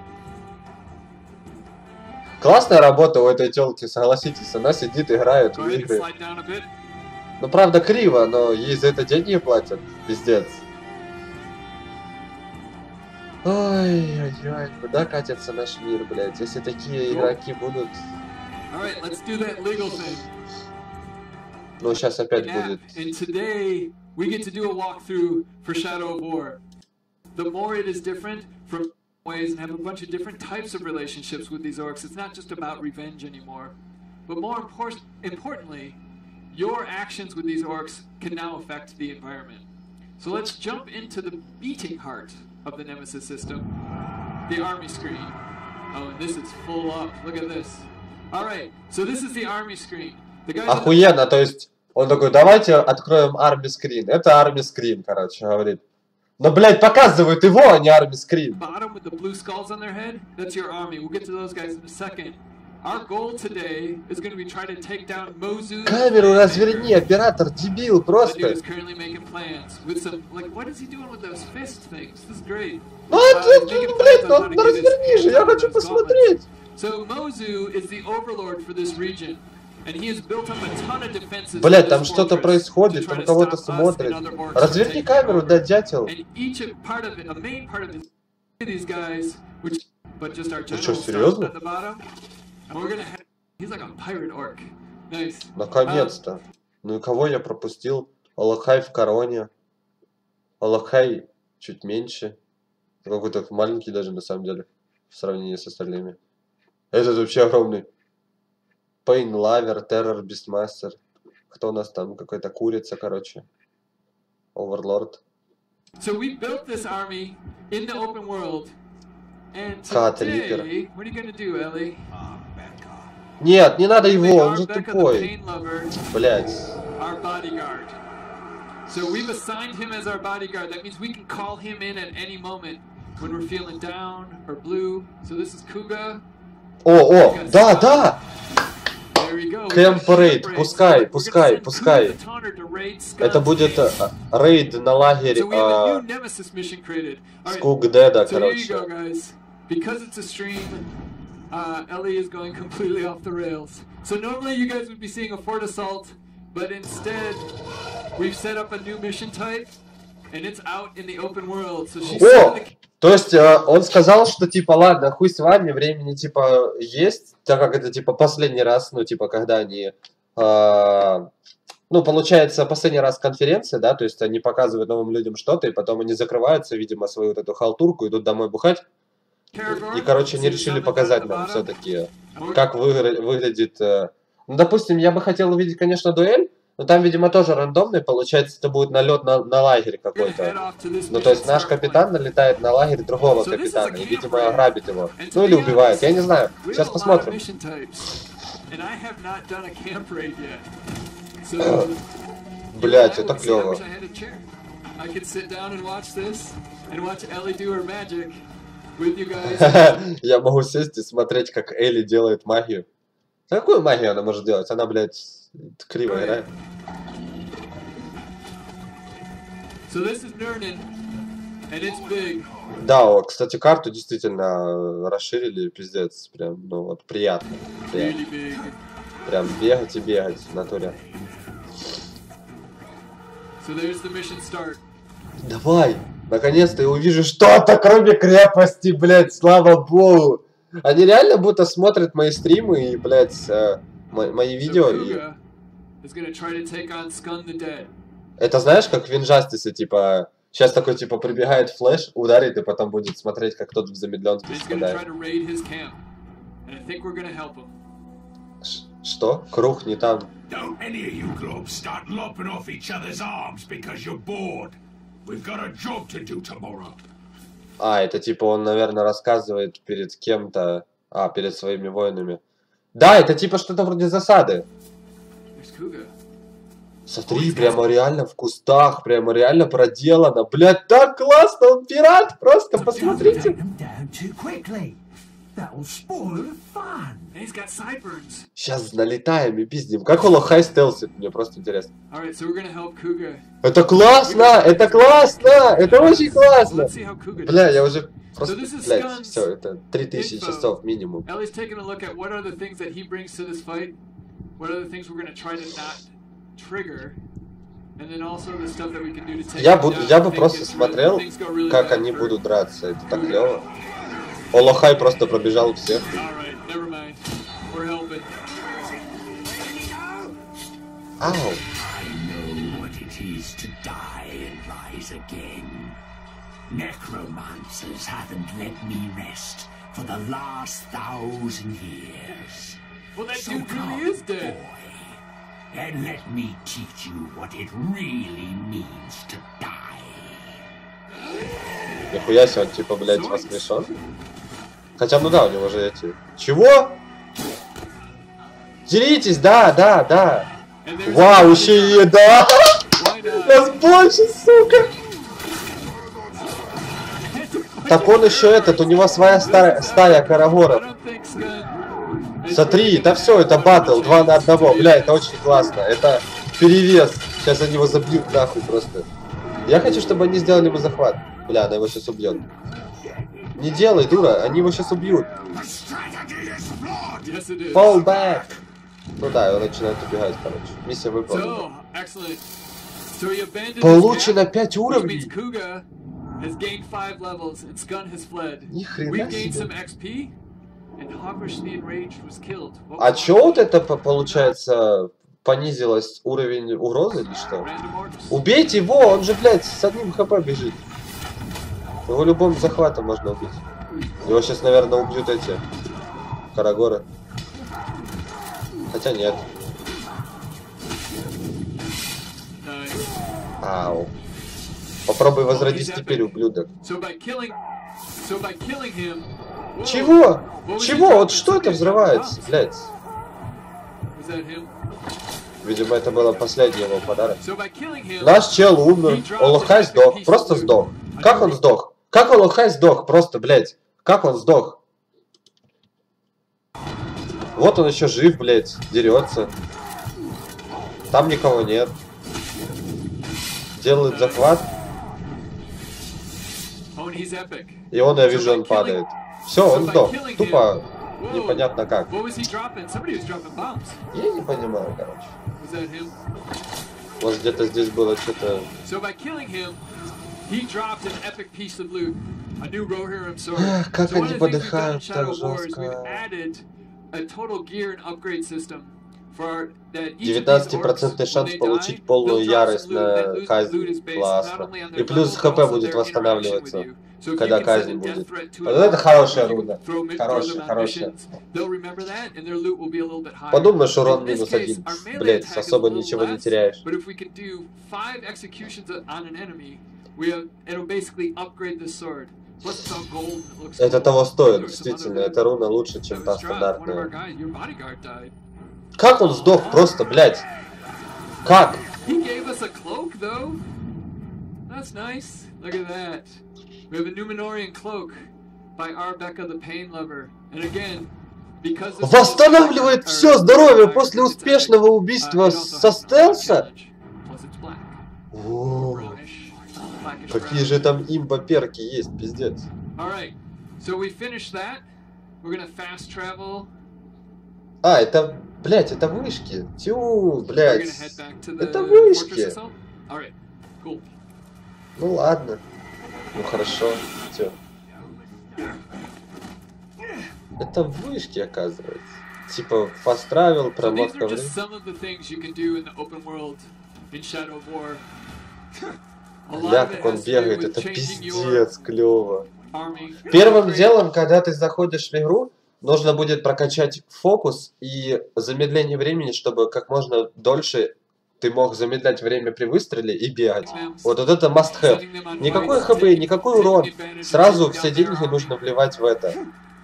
Классная работа у этой телки, согласитесь. Она сидит, играет Go в ahead and игры. slide down a bit. Ну, правда, криво, но ей за это деньги платят. Пиздец. Ой-ой-ой, куда катится наш мир, блядь? Если такие игроки будут... All right, let's do that legal thing. Ну, сейчас опять Yeah, будет. and today we get to do a walkthrough for Shadow of War. The more it is different from ways and have a bunch of different types of relationships with these orcs. It's not just about revenge anymore. But more impor- importantly, your actions with these orcs can now affect the environment. So let's jump into the beating heart of the Nemesis system, the army screen. Oh, and this is full up. Look at this. Alright, so this is the army screen. The guys on the Охуенно, то есть он такой, давайте откроем арми скрин. Это арми скрин, короче, говорит. Но, блядь, показывают его, а не арми скрин. bottom with the blue skulls on their head, that's your army. We'll get to those guys in a second. Our goal today is going to be try to take down Mozu. Камеру разверни, оператор, дебил, The dude просто. is currently making plans with some, like, what is he doing with those fist things? This is great. Ну, Uh, это, he's making блядь, plans on how ну, to ну get his разверни же, hands я on хочу those gauntlets. посмотреть. So Mozu is the overlord for this region, and he has built up a ton of defenses. Блядь, for там this что-то fortress происходит, to try там to кого-то stop us смотрит. and other orcs from Разверни taking камеру, over. да, дятел. And each of, part of it, a main part of this, these guys, which, but just our чё, general серьезно? at the bottom, and we're gonna have, he's like a pirate orc. Nice. Наконец-то. Ну и кого я пропустил? Алахай в короне. Алахай чуть меньше. Какой-то маленький даже, на самом деле, в сравнении с остальными. Этот вообще огромный. Пейн Лавер, Террор, Бистмастер. Кто у нас там? Какая-то курица, короче. Оверлорд. So we built this army in the open world, and Cut today, Reaper. what are you gonna do, Ellie? Нет, не надо We его, он are же Becca the тупой. Pain Lover, Блять. our bodyguard. So we've assigned him as our bodyguard. That means we can call him in at any moment when we're feeling down or blue. So this is Kuga. О, о, да, да! There we go. Camp We're gonna Raid, ship raid. пускай, We're gonna пускай, send пускай. Kuga the Taunter to raid Это Scud's будет base. э, рейд на лагерь So we have a э, new Nemesis mission created. All right. Скугдеда, So here you go, короче. guys. Because it's a stream, uh, Ellie is going completely off the rails. So normally you guys would be seeing a fort assault, but instead we've set up a new mission type, and it's out in the open world. So she's О! sending the- То есть э, он сказал, что типа ладно, хуй с вами, времени типа есть, так как это типа последний раз, ну типа когда они, э, ну получается последний раз конференция, да, то есть они показывают новым людям что-то, и потом они закрываются, видимо, свою вот эту халтурку, идут домой бухать, и короче они решили показать нам все-таки, как выгра- выглядит, э, ну допустим, я бы хотел увидеть, конечно, дуэль, но там, видимо, тоже рандомный, получается, это будет налет на, на лагерь We're gonna head какой-то. off to this Ну, mission то есть наш start капитан point. налетает на лагерь другого капитана и, видимо, грабит его. Ну, или убивает, я не знаю. We Сейчас have a lot of посмотрим. mission types, and I have not done a camp raid yet. So, Блять, I это would say I клево. wish I had a chair. I could sit down and watch this, and watch Ellie do her magic with you guys. Я могу сесть и смотреть, как Элли делает магию. Какую магию она может делать? Она, блядь, криво играет. So this is Nurnin, and it's big. Да, о, кстати, карту действительно расширили, пиздец. Прям, ну вот, приятно. приятно. Really big. Прям бегать и бегать в натуре. So there's the mission start. Давай! Наконец-то я увижу что-то, кроме крепости, блядь, слава богу! Они реально будто смотрят мои стримы и, блядь, э, мо мои видео So и... Kuga is gonna try to take on Skun the Dead. Это знаешь, как в Injustice, типа... Сейчас такой, типа, прибегает Флэш, ударит, и потом будет смотреть, как тот в замедленке He's gonna try страдает. to raid his camp. And I think we're gonna help him. Что? Круг не там. Don't any of you globs start lopping off each other's arms because you're bored. We've got a job to do tomorrow. А, это типа он, наверное, рассказывает перед кем-то... А, перед своими воинами. Да, это типа что-то вроде засады. There's Kuga. Смотри, прямо реально в кустах, прямо реально проделано. Блядь, так классно, он пират, просто посмотрите. them down too quickly. That'll spoil the fun. And he's got sideburns. Сейчас налетаем и пиздим. Как у Лохай стелсит, мне просто интересно. Alright, so we're gonna help Kuga. Это классно, это классно, это очень классно. Let's see how Kuga Бля, does. я уже просто, So this is блядь, Skun's все, это три тысячи info. часов минимум. Ellie's taking a look at what are the things that he brings to this fight, what are the things we're gonna try to not trigger, and then also the stuff that we can do to take Я him буду, down я if бы things просто get really- смотрел, things go really как bad они for- будут драться, это так клево. Олохай просто пробежал всех. Alright, never mind. We're helping. Ау. I know what it is to die and rise again. Necromancers haven't let me rest for the last thousand years. Well, that So dude come, really is dead. boy, and let me teach you what it really means to die. Нихуя себе, он типа, блядь, воскрешен. Хотя, ну да, у него же эти... Чего? Деритесь, да, да, да. And there's Вау, еще и еда. Why not? Нас больше, сука. Так он еще этот, у него своя стая, стая I карагоров. don't think Skun... Смотри, да все, это батл, два на одного. Бля, это очень классно. Это перевес. Сейчас они его забьют нахуй просто. Я хочу, чтобы они сделали ему захват. Бля, она его сейчас убьет. Не делай, дура, они его сейчас убьют. The strategy is flawed. Yes, it is. Fall back. Ну да, и он начинает убегать, короче. Миссия выполнена. So, excellent. So he abandoned his Получено camp, пять which means уровней. Kuga has gained five levels and Skun has fled. Ни хрена We gained себе. some X P, and Hogwarts the Enraged was killed. What А was чё вот это по- получается понизилось уровень угрозы или что? Random orders. Убейте его, он же, блядь, с одним хп бежит. Его любым захватом можно убить. Его сейчас, наверное, убьют эти карагоры. Хотя нет. Nice. Ау. Попробуй возродись теперь, ублюдок. So by killing, so by killing him. Whoa. Чего? What was he Чего? dropping? Вот что это Somebody's dropping взрывается, bombs. блядь? Was that him? Видимо, это было последний его подарок. So by killing him. Наш чел умер. Олохай сдох. Просто сдох. Как он сдох? Как Олохай сдох? Просто, блядь. Как он сдох? Вот он еще жив, блядь. Дерется. Там никого нет. Делает захват. Oh, and he's epic. И он, я вижу, он падает. Все, он сдох. Тупо Whoa. непонятно как. What was he dropping? Somebody was dropping bombs. Я не понимаю, короче. Was that him? Может, где-то здесь было что-то... So by killing him, he dropped an epic piece of loot, a new Rohirrim sword. Эх, как so one они of the things we've done in подыхают Shadow так Wars, жестко. we've added a total gear and upgrade system for that each of these девятнадцать процентов orcs, шанс when they получить die, полную they'll drop ярость some loot. That на loot- казнь. loot is based not Классно. only on И their плюс level, хп but also будет their восстанавливаться, interaction with you. So if когда you can казнь send a death будет. threat to Вот an это orc, хорошая you can руна. throw mi- throw Хорошая, them on хорошая. missions, they'll remember that, and their loot will be a little bit higher. Подумаешь, урон In this минус case, один. our melee Блять, attack is a особо little ничего не less, теряешь. But if we can do five executions on an enemy, we have, it'll basically upgrade the sword. Plus it's all gold. It looks Это cool. того стоит, Or some действительно. other Эта руна лучше, чем that та was dropped. One of our стандартная. guys, your bodyguard died. Как он сдох просто, блять? Как? He gave us a cloak though. That's nice. Look at that. We have a Numenorian cloak by Arbeka the Pain Lover. And again, because this Восстанавливает or- все здоровье после it's успешного epic, uh, убийства it also со has a стелса? challenge. Plus it's black. О, Brownish. Blackish какие brown. же там имба-перки есть, пиздец. Alright, so we finished that. We're gonna fast travel. А, это Блять, это вышки. Тю, We're блять. gonna head back to Это the вышки. fortress assault? Alright, cool. Ну ладно. Ну хорошо. Тю. Это вышки, оказывается. Типа fast travel, So these промотка are времени. just some of the things you can do in the open world in Shadow of War. A lot Бля, of it как он has to do бегает, with это changing your пиздец, клево. army. Первым Upgrade. делом, когда ты заходишь в игру, нужно будет прокачать фокус и замедление времени, чтобы как можно дольше ты мог замедлять время при выстреле и бегать. Вот, вот это must have. Setting them on Никакой fights, хп, taking- никакой taking урон. advantage of Сразу taking все down their деньги army. нужно вливать в это.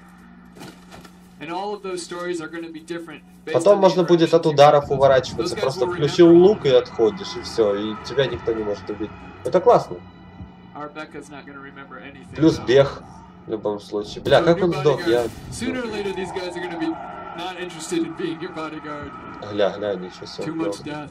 And all of those stories are gonna be different based Потом on the можно будет от interactions you ударов have with those- уворачиваться. those guys Просто will включил remember лук и отходишь, и все. И тебя никто не может убить. Это классно. Our Becca's not gonna remember anything, Плюс though. бег в любом случае. Бля, So как new он сдох? Я... bodyguard. Sooner or later, these guys are gonna be not interested in being your bodyguard. Гля, гля, ничего себе. Too much death.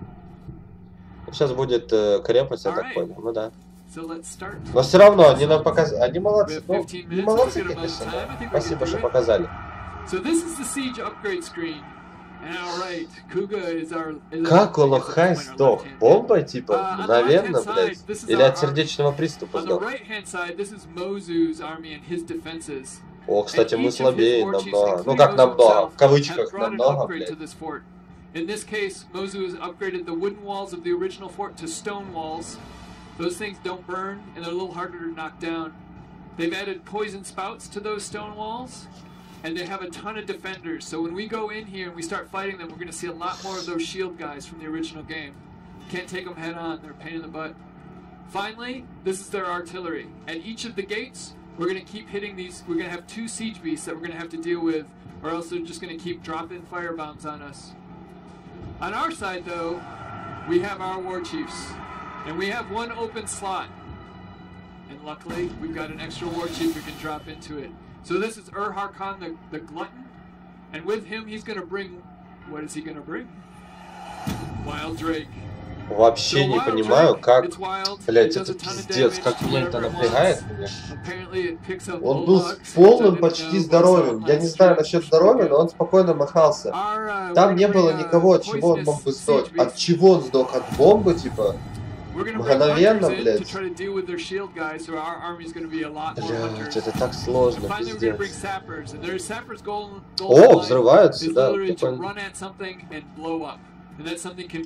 Сейчас будет э, крепость, я так Alright. понял. Ну да. So let's start. Но все равно они нам показали. Они молодцы. We have Ну, fifteen не minutes, молодцы, we've got about конечно. time. I think we Спасибо, can do что it. показали. So this is the siege upgrade screen. And alright, Kuga is our. Is Как our, Олохай I guess it's сдох? our left-hand Бомбой, man. типа? Uh, on the Мгновенно, left-hand блядь? side, this is Или our от сердечного приступа On the сдох? right hand side, this is Mozu's army and his defenses. О, кстати, And мы each of his слабее war chiefs, намного. Ну including как Mozu намного? himself, В кавычках have brought an намного, upgrade to блядь. this fort. In this case, Mozu has upgraded the wooden walls of the original fort to stone walls. Those things don't burn, and they're a little harder to knock down. They've added poison spouts to those stone walls, and they have a ton of defenders. So when we go in here and we start fighting them, we're going to see a lot more of those shield guys from the original game. Can't take them head on, they're a pain in the butt. Finally, this is their artillery. At each of the gates, we're going to keep hitting these. We're going to have two siege beasts that we're going to have to deal with, or else they're just going to keep dropping fire bombs on us. On our side, though, we have our war chiefs, and we have one open slot. And luckily, we've got an extra war chief we can drop into it. So this is Urhar Khan the, the Glutton, and with him, he's going to bring. What is he going to bring? Wild Drake. Вообще So не Wild понимаю, Drake, как... it's wild, Блять, it does это a ton of пиздец, damage как to меня это whatever it напрягает, wants. меня. Apparently it picks up Он был bulldogs, с which I полным didn't почти know, but здоровьем. some Я не last знаю stretch насчет pretty здоровья, good. но он спокойно махался. Our, uh, Там we're не gonna было bring, uh, никого, от чего он мог бы poisonous сдох. siege От beasts. чего он сдох? От бомбы, типа? We're gonna bring Мгновенно, hunters in to блядь. try to deal with their shield guys, so our army's gonna be a lot more Блять, hunters. это так And сложно, finally, we're gonna bring пиздец. sappers, and their sappers' goal, goal О, in life взрываются, is да, literally to прикольно. run at something and blow up, and that something can.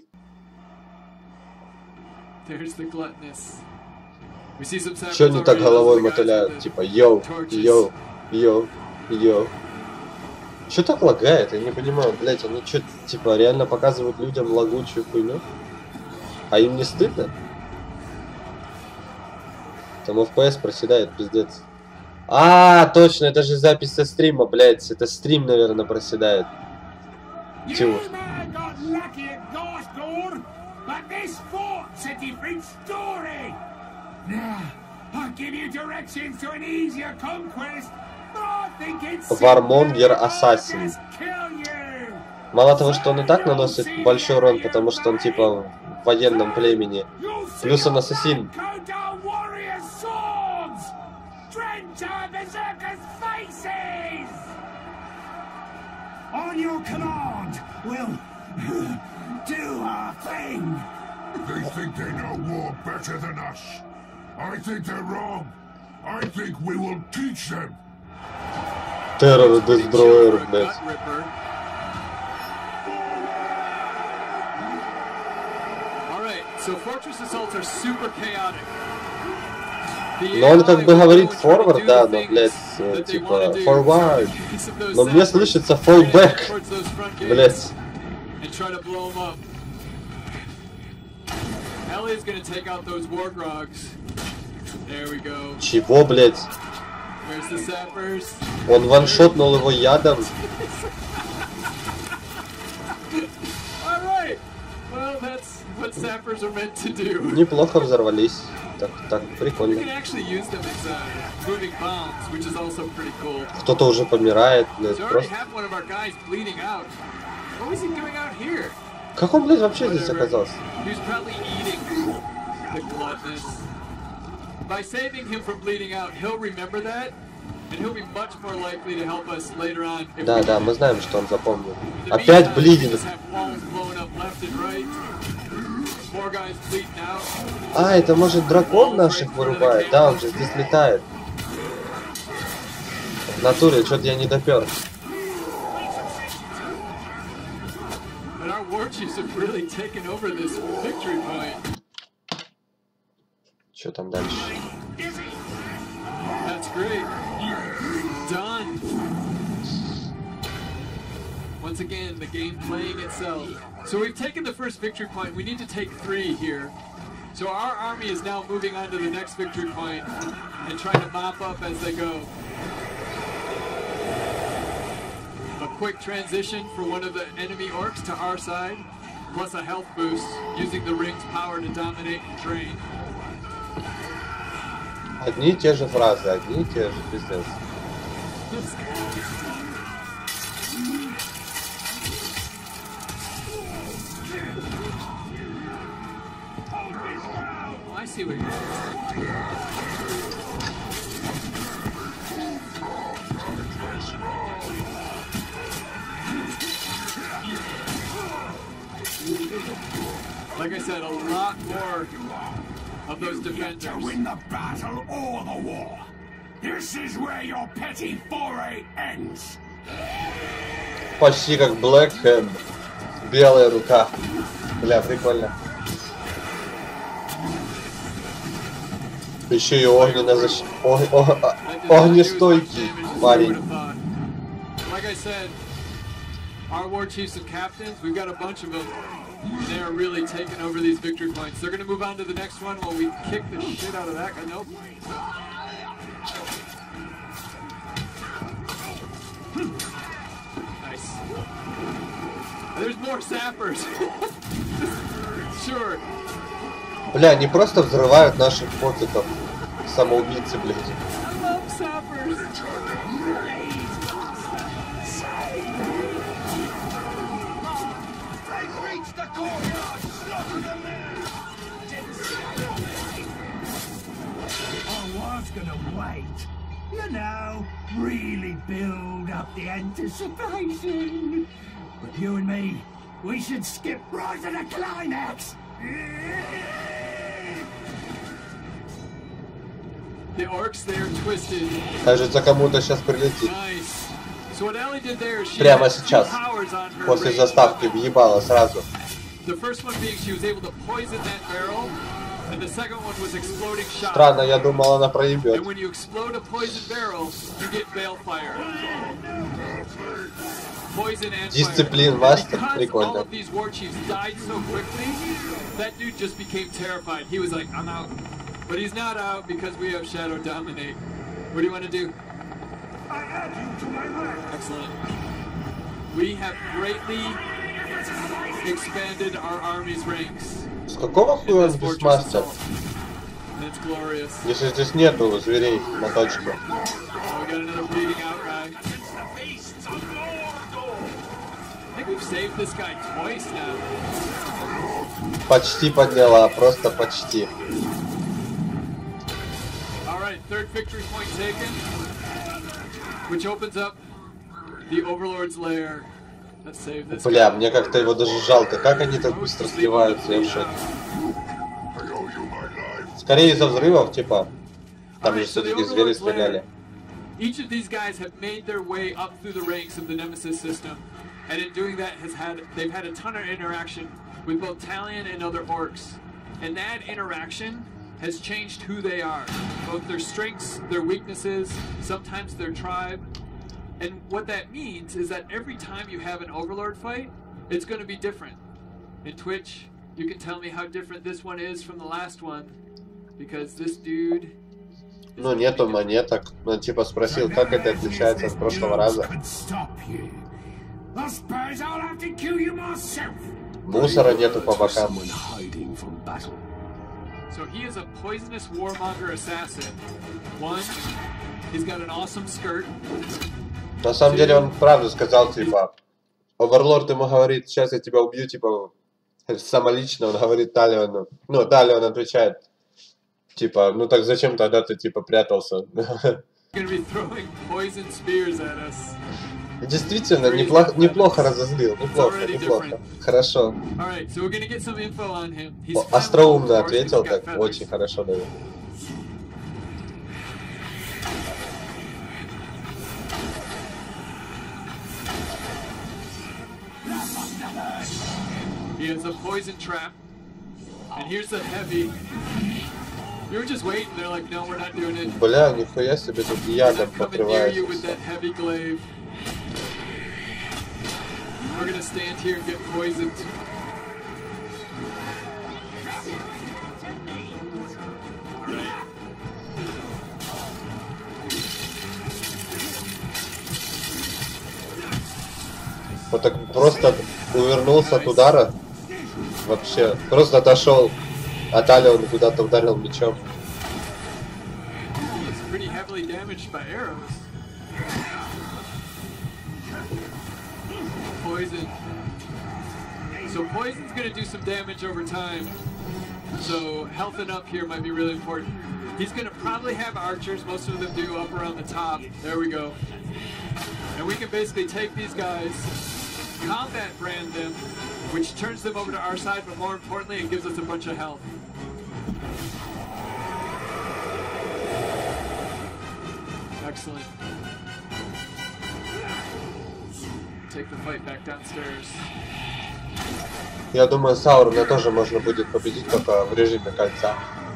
There's the gluttonous. We see some sappers Чё они так already, головой those are the guys мотыляют? with the Типа, йоу, torches. йоу, йоу, йоу. Чё так лагает? Я не понимаю, блять, они чё, типа, реально показывают людям лагучую хуйню? А им не стыдно? Там эф пи эс проседает, пиздец. А, точно, это же запись со стрима, блять. Это стрим, наверное, проседает. Чего? You may have got lucky at Gosgore, but this fort's a different story. Now, I'll give you directions to an easier conquest, but I think it's Warmonger simpler. I'll Assassin. just kill you. Мало того, что он и так наносит большой урон, потому что он, типа, в военном племени. You'll see Плюс он all ассасин. Kodal warrior swords! Drench our berserkers' faces! On your command, we'll do our thing. They think they know war better than us. I think they're wrong. I think we will teach them. Террор Big shield Дестройер, for a блять. gut ripper. Alright, so fortress assaults are super chaotic. The Но он A I как бы will говорит go and try to forward, do да, the но, things блять, that they типа, wanna do. forward. In case of those Но мне sappers, слышится we're gonna head fallback. towards those front gates Блять. and try to blow them up. Ellie's gonna take out those wargrogs. There we go. Чего, блять? Where's the sappers? Он ваншотнул его ядом. Alright! Well, that's what sappers are meant to do. Неплохо взорвались. Так, так, We can прикольно. actually use them as uh, moving bombs, which is also pretty cool. Кто-то уже помирает, блять, So I already просто. have one of our guys bleeding out. What was he doing out here? Как он, блядь, вообще здесь Whatever. оказался? He was probably eating the gluttonous. By saving him from bleeding out, he'll remember that, And he'll be much more likely to help us later on. if Да, we да, can. мы знаем, что он запомнил. In the Опять meantime, we блидинг. just have walls blowing up left and right. More guys bleeding out. А, это может дракон наших вырубает? Да, он же здесь летает. В натуре, что-то я не допер. But our war chiefs have really taken over this victory point. Что там дальше? That's great. Done. Once again, the game playing itself. So we've taken the first victory point. We need to take three here. So our army is now moving on to the next victory point and trying to mop up as they go. A quick transition for one of the enemy orcs to our side, plus a health boost using the ring's power to dominate and drain. Одни и те же фразы, одни и те же, пиздец. I see what you're Like I said, a lot more of those defenders. To win the battle or the war. This is where your petty foray ends. Почти как Black Hand. Белая рука. Бля, прикольно. Еще и огненно защ... О... О... огнестойкий парень. Like I said, our war chiefs and captains, we've got a bunch of them. They are really taking over these victory points. They're going to move on to the next one while we kick the shit out of that guy. Nope. Nice. There's more sappers. Sure. Бля, они просто взрывают наших фотиков. Самоубийцы, блядь. I love sappers. I was gonna wait. You know, really build up the anticipation. But you and me, we should skip right to the climax. The orcs, they are twisted. Кажется, кому-то сейчас прилетит. Nice. So what Ellie did there is she Прямо had two сейчас. powers on her После range заставки weapon. въебало сразу. The first one being she was able to poison that barrel, and the second one was exploding shot. Странно, я думал, она проебет. And when you explode a poison barrel, you get balefire. Poison and Discipline fire. master, And because прикольно. all of these war chiefs died so quickly, that dude just became terrified. He was like, I'm out. But he's not out because we have Shadow Dominate. What do you want to do? I add you to my rank. Excellent. We have greatly expanded our army's ranks. С какого in хуя this он fortress бессмастер? assault. And it's glorious. Если здесь нету зверей на точку. Oh, we got another bleeding out guy. I think we've saved this guy twice now. Почти подняла, просто почти. Alright, third victory point taken. Which opens up the Overlord's lair. Let's save this Бля, guy. мне как-то его даже жалко. Как они так быстро сливаются, я в шоке. Скорее из-за взрывов, типа. Там же Alright, so the все-таки звери Overlord's стреляли. lair. Each of these guys have made their way up through the ranks of the Nemesis system, and in doing that, has had they've had a ton of interaction with both Talion and other orcs, and that interaction has changed who they are, both their strengths, their weaknesses, sometimes their tribe, and what that means is that every time you have an Overlord fight, it's going to be different. In Twitch, you can tell me how different this one is from the last one, because this dude. Ну, нету монеток. Ну, типа спросил, как это отличается от прошлого раза. Мусора нету по бокам. Hiding from battle. So he is a poisonous warmonger assassin. One, he's got an awesome skirt. На самом деле он правду сказал, типа, Оверлорд ему говорит, сейчас я тебя убью, типа, самолично, он говорит Талиону. Ну, Талион отвечает, типа, ну так зачем тогда ты, типа, прятался? gonna be throwing poison spears at us. Действительно, неплохо, неплохо разозлил, неплохо, неплохо. Хорошо. Alright, so we're gonna get some info on him. He's О, остроумно ответил, так очень хорошо, Давид. He has a poison trap. And here's the heavy. We were just waiting, they're like, no, we're not doing it. Бля, нихуя себе тут ядом покрывается. We're gonna stand here and get poisoned. Вот так просто увернулся от удара. Вообще, просто отошел. А Талион куда-то ударил мечом. Pretty heavily damaged by arrows. Poison. So poison's gonna do some damage over time. So healthing up here might be really important. He's gonna probably have archers, most of them do, up around the top. There we go. And we can basically take these guys, combat brand them, which turns them over to our side, but more importantly, it gives us a bunch of health. Excellent. Take the fight back downstairs. Я думаю, Саурона тоже можно будет победить только в режиме кольца.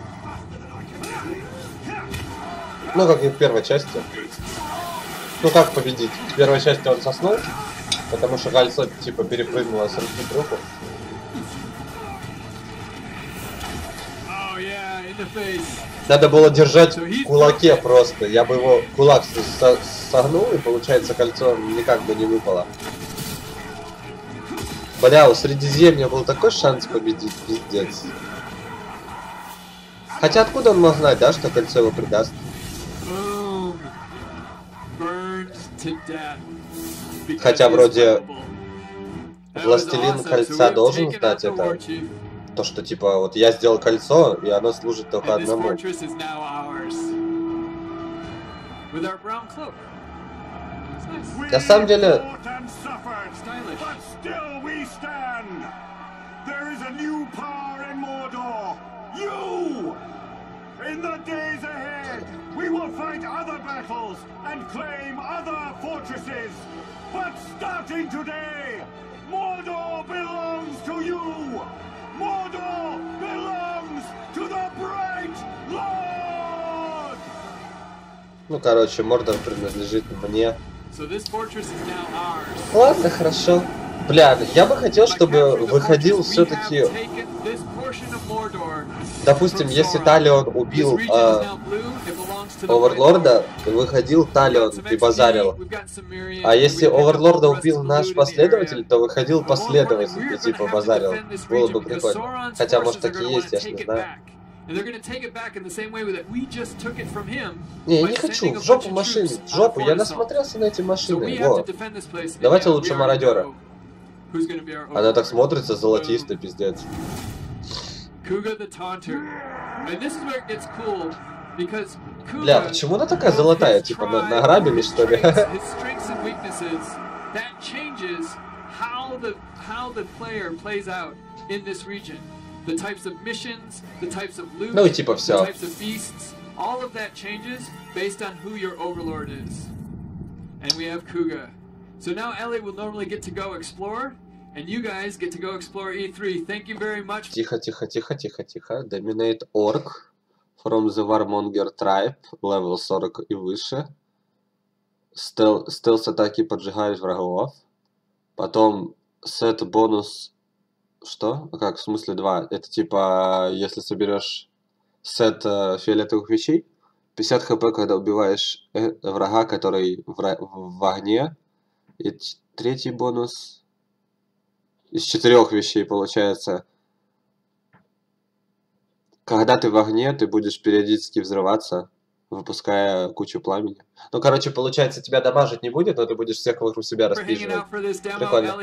Ну, как и в первой части. Ну, как победить? В первой части он соснул, потому что кольцо типа перепрыгнуло с руки к руку. Oh, yeah, in the face. Надо было держать в кулаке просто. Я бы его кулак со согнул, и получается кольцо никак бы не выпало. Бля, у Средиземья был такой шанс победить, пиздец. Хотя откуда он мог знать, да, что кольцо его предаст? Хотя вроде Властелин Кольца должен знать это. То, что типа вот я сделал кольцо, и оно служит только одному. На самом деле... In the days ahead, we will fight other battles and claim other fortresses. But starting today, Mordor belongs to you. Mordor belongs to the Bright Lord. Ну, короче, Мордор принадлежит мне. So this fortress is now ours. Ладно, хорошо. Бля, я бы хотел, чтобы выходил все-таки... Допустим, если Талион убил э, Оверлорда, выходил Талион и базарил. А если Оверлорда убил наш последователь, то выходил последователь и типа базарил. Было бы прикольно. Хотя, может, так и есть, я ж не знаю. Не, я не хочу. В жопу машины. В жопу. Я насмотрелся на эти машины. Во. Давайте лучше мародера. Она так смотрится золотисто, пиздец. Бля, почему она такая золотая? Типа на, награбили, что ли? Ну и типа все. So now Ellie will normally get to go explore, and you guys get to go explore E three. Thank you very much. Тихо, тихо, тихо, тихо, тихо. Dominate Orc from the Warmonger tribe, level сорок и выше. Стел стелс-атаки поджигают врагов. Потом set бонус... Что? Как, в смысле два? Это типа, если соберешь сет э, фиолетовых вещей, пятьдесят хп, когда убиваешь э, врага, который в, в огне. И третий бонус из четырех вещей получается. Когда ты в огне, ты будешь периодически взрываться, выпуская кучу пламени. Ну, короче, получается, тебя дамажить не будет, но ты будешь всех вокруг себя распиживать. Прикольно.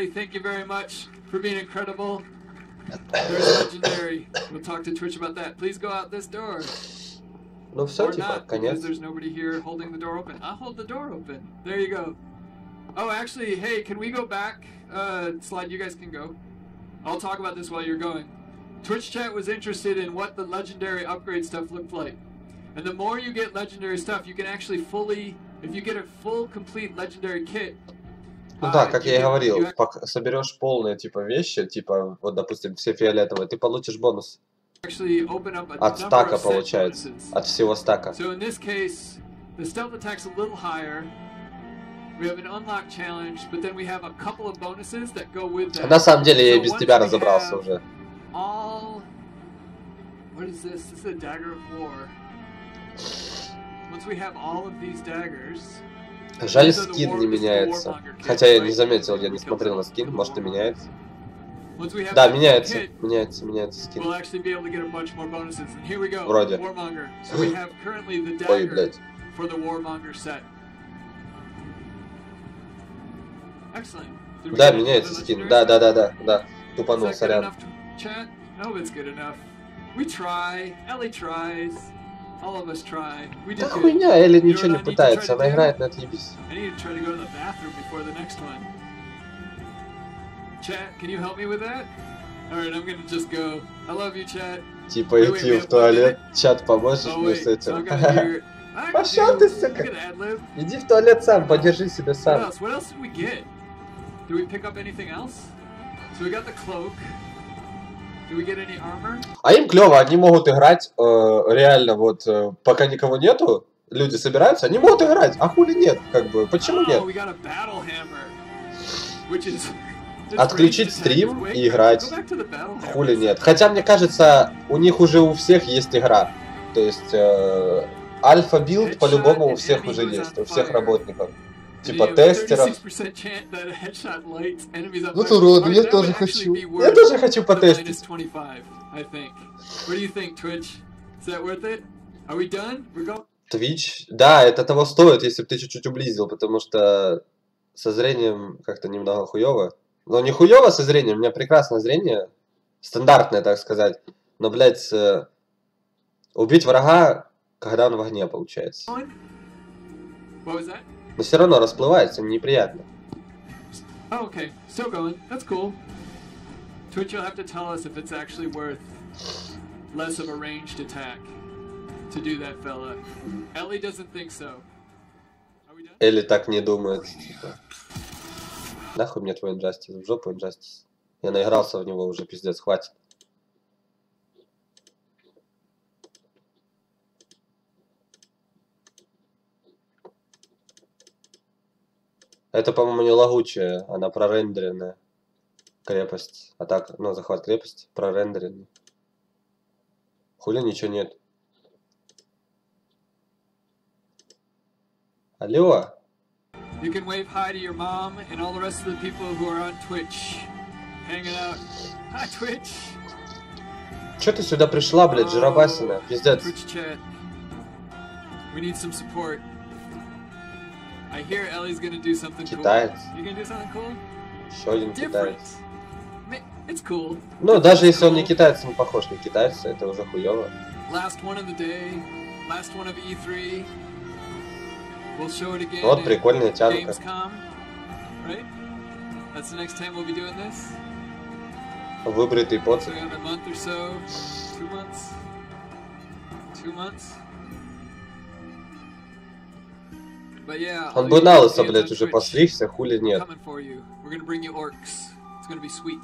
Ну все, Or типа, not, because конец. there's nobody here holding the door open. I'll hold the door open. There you go. Oh, actually, hey, can we go back? Uh, Slide, you guys can go. I'll talk about this while you're going. Twitch chat was interested in what the legendary upgrade stuff looked like. And the more you get legendary stuff, you can actually fully, if you get a full, complete legendary kit. Ну да, uh, как you я и can- говорил, you ac- пок- соберешь полные типа вещи, типа, вот, допустим, все фиолетовые, ты получишь бонус actually open up a от number стака, of set получается, bonuses. от всего стака. So in this case, the stealth attack's a little higher. We have an unlock challenge, but then we have a couple of bonuses that go with that. На самом деле я и So без once тебя we разобрался have уже. All... What is this? This is a dagger of war. Once we have all of these daggers... Жаль, these are the скин war- не this is the меняется. warmonger kit, Хотя я right? не заметил, я не We killed смотрел на the- скин, the может и warmonger. меняется. Once we have Да, that меняется, kit, меняется, меняется скин. we'll actually be able to get a bunch more bonuses. And here we go, Вроде. Warmonger. So we have currently the Ой, dagger блядь. for the Warmonger set. Excellent. Did we Да, get меняется another скин. legendary Да, set? да, да, да, да. Is Тупанул, that good сорян. enough, chat? No, it's good enough. We try. Ellie tries. All of us try. We Да did good. хуйня, Элли You know ничего what не I need to пытается, try to она do? играет на отъебись. I need to try to go to the bathroom before the next one. Chat, can you help me with that? Alright, I'm gonna just go. I love you, chat. Типа Wait, wait, идти we в have one туалет, чат, поможешь Oh, мне wait, с so этим? I'm gonna hear... I can Пошёл do- ты, I сука. can ad-lib. Иди в туалет сам, подержи себя What сам. else? What else did we get? Did we pick up anything else? So we got the cloak. Did we get any armor? А им клево, они могут играть э, реально вот, э, пока никого нету, люди собираются, они могут играть, а хули нет, как бы, почему Oh, нет? we got a battle hammer, which is this Отключить ranged attack стрим is way и better. играть. Go back to the battle hammer. Хули нет. Хотя мне кажется, у них уже у всех есть игра. То есть э, альфа-билд по-любому у всех уже есть, у всех работников. Типа And you have тестеров. thirty-six percent chance that a headshot lights enemies on Вот fire. уроды, Alright, я that тоже would actually хочу. be Я worth тоже хочу the потестить. minus twenty-five, I think. What do you think, Twitch? Is that worth it? Are we done? We're going. Twitch, да, это того стоит, если бы ты чуть-чуть ублизил, потому что со зрением как-то немного хуёво. Но не хуёво со зрением, у меня прекрасное зрение, стандартное, так сказать. Но, блядь, э, убить врага, когда он в огне, получается. What was that? Но все равно расплывается, неприятно. Oh, okay. Still going. That's cool. Twitch, you'll have to tell us if it's actually worth less of a ranged attack to do that, fella. Ellie doesn't think so. Are we done? Элли так не думает. Типа. Нахуй мне твой инжастис, в жопу инжастис. Я наигрался в него уже, пиздец, хватит. Это, по-моему, не лагучая, она прорендеренная крепость. А так, ну, захват крепости, прорендеренный. Хули ничего нет. Алло. You can wave hi to your mom and all the rest of the people who are on Twitch. Hanging out. Hi, Twitch. Чё ты сюда пришла, блядь, жиробасина? Пиздец. Twitch chat. We need some support. I hear Ellie's gonna do something Китаец. cool. You gonna do something cool? Еще один Different. китаец. Ma- It's cool. Ну, даже если он не Cool. китаец, он похож на китайца, это уже хуёво. Last one of the day. Last one of E three. We'll show it again. Вот in прикольная тянка. Gamescom. Right? That's the next time we'll be doing this. Выбритый So поцик. in a month or so. Two months. Two months. But yeah, Он all бы you на лысо, Europeans блядь, on уже Twitch, постригся, хули we're нет. coming for you. We're gonna bring you orcs. It's gonna be sweet.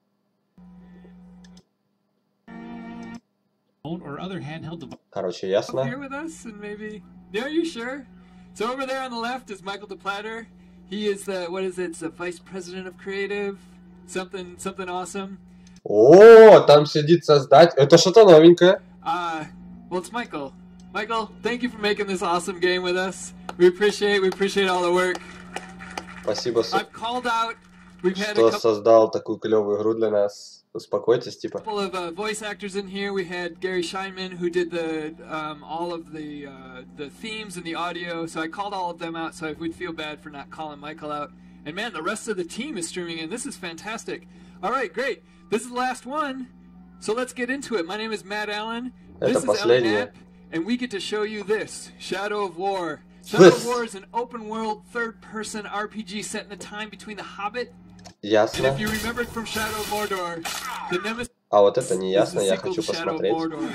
Or other handheld device. Короче, Up ясно. here with us, and maybe. Yeah, are you sure? So over there on the left is Michael DePlatter. He is the what is it? It's the vice president of creative. Something, something awesome. О, там сидит создать. Это что-то новенькое. Uh, well, it's Michael. Michael, thank you for making this awesome game with us. We appreciate, we appreciate all the work. Спасибо, I've called out. We've had a что couple. создал такую клевую игру для нас. Успокойтесь, типа. couple of uh, voice actors in here. We had Gary Scheinman, who did the um, all of the uh, the themes and the audio. So I called all of them out. So we'd feel bad for not calling Michael out. And man, the rest of the team is streaming in. This is fantastic. All right, great. This is the last one. So let's get into it. My name is Matt Allen. Это This is Ellie последнее. Knapp, and we get to show you this, Shadow of War. Shadow of War is an open-world, third-person R P G set in the time between The Hobbit. Ясно. And if you remembered from Shadow of Mordor, the Nemesis А вот это не ясно, is the я sequel хочу to Shadow of посмотреть. Mordor.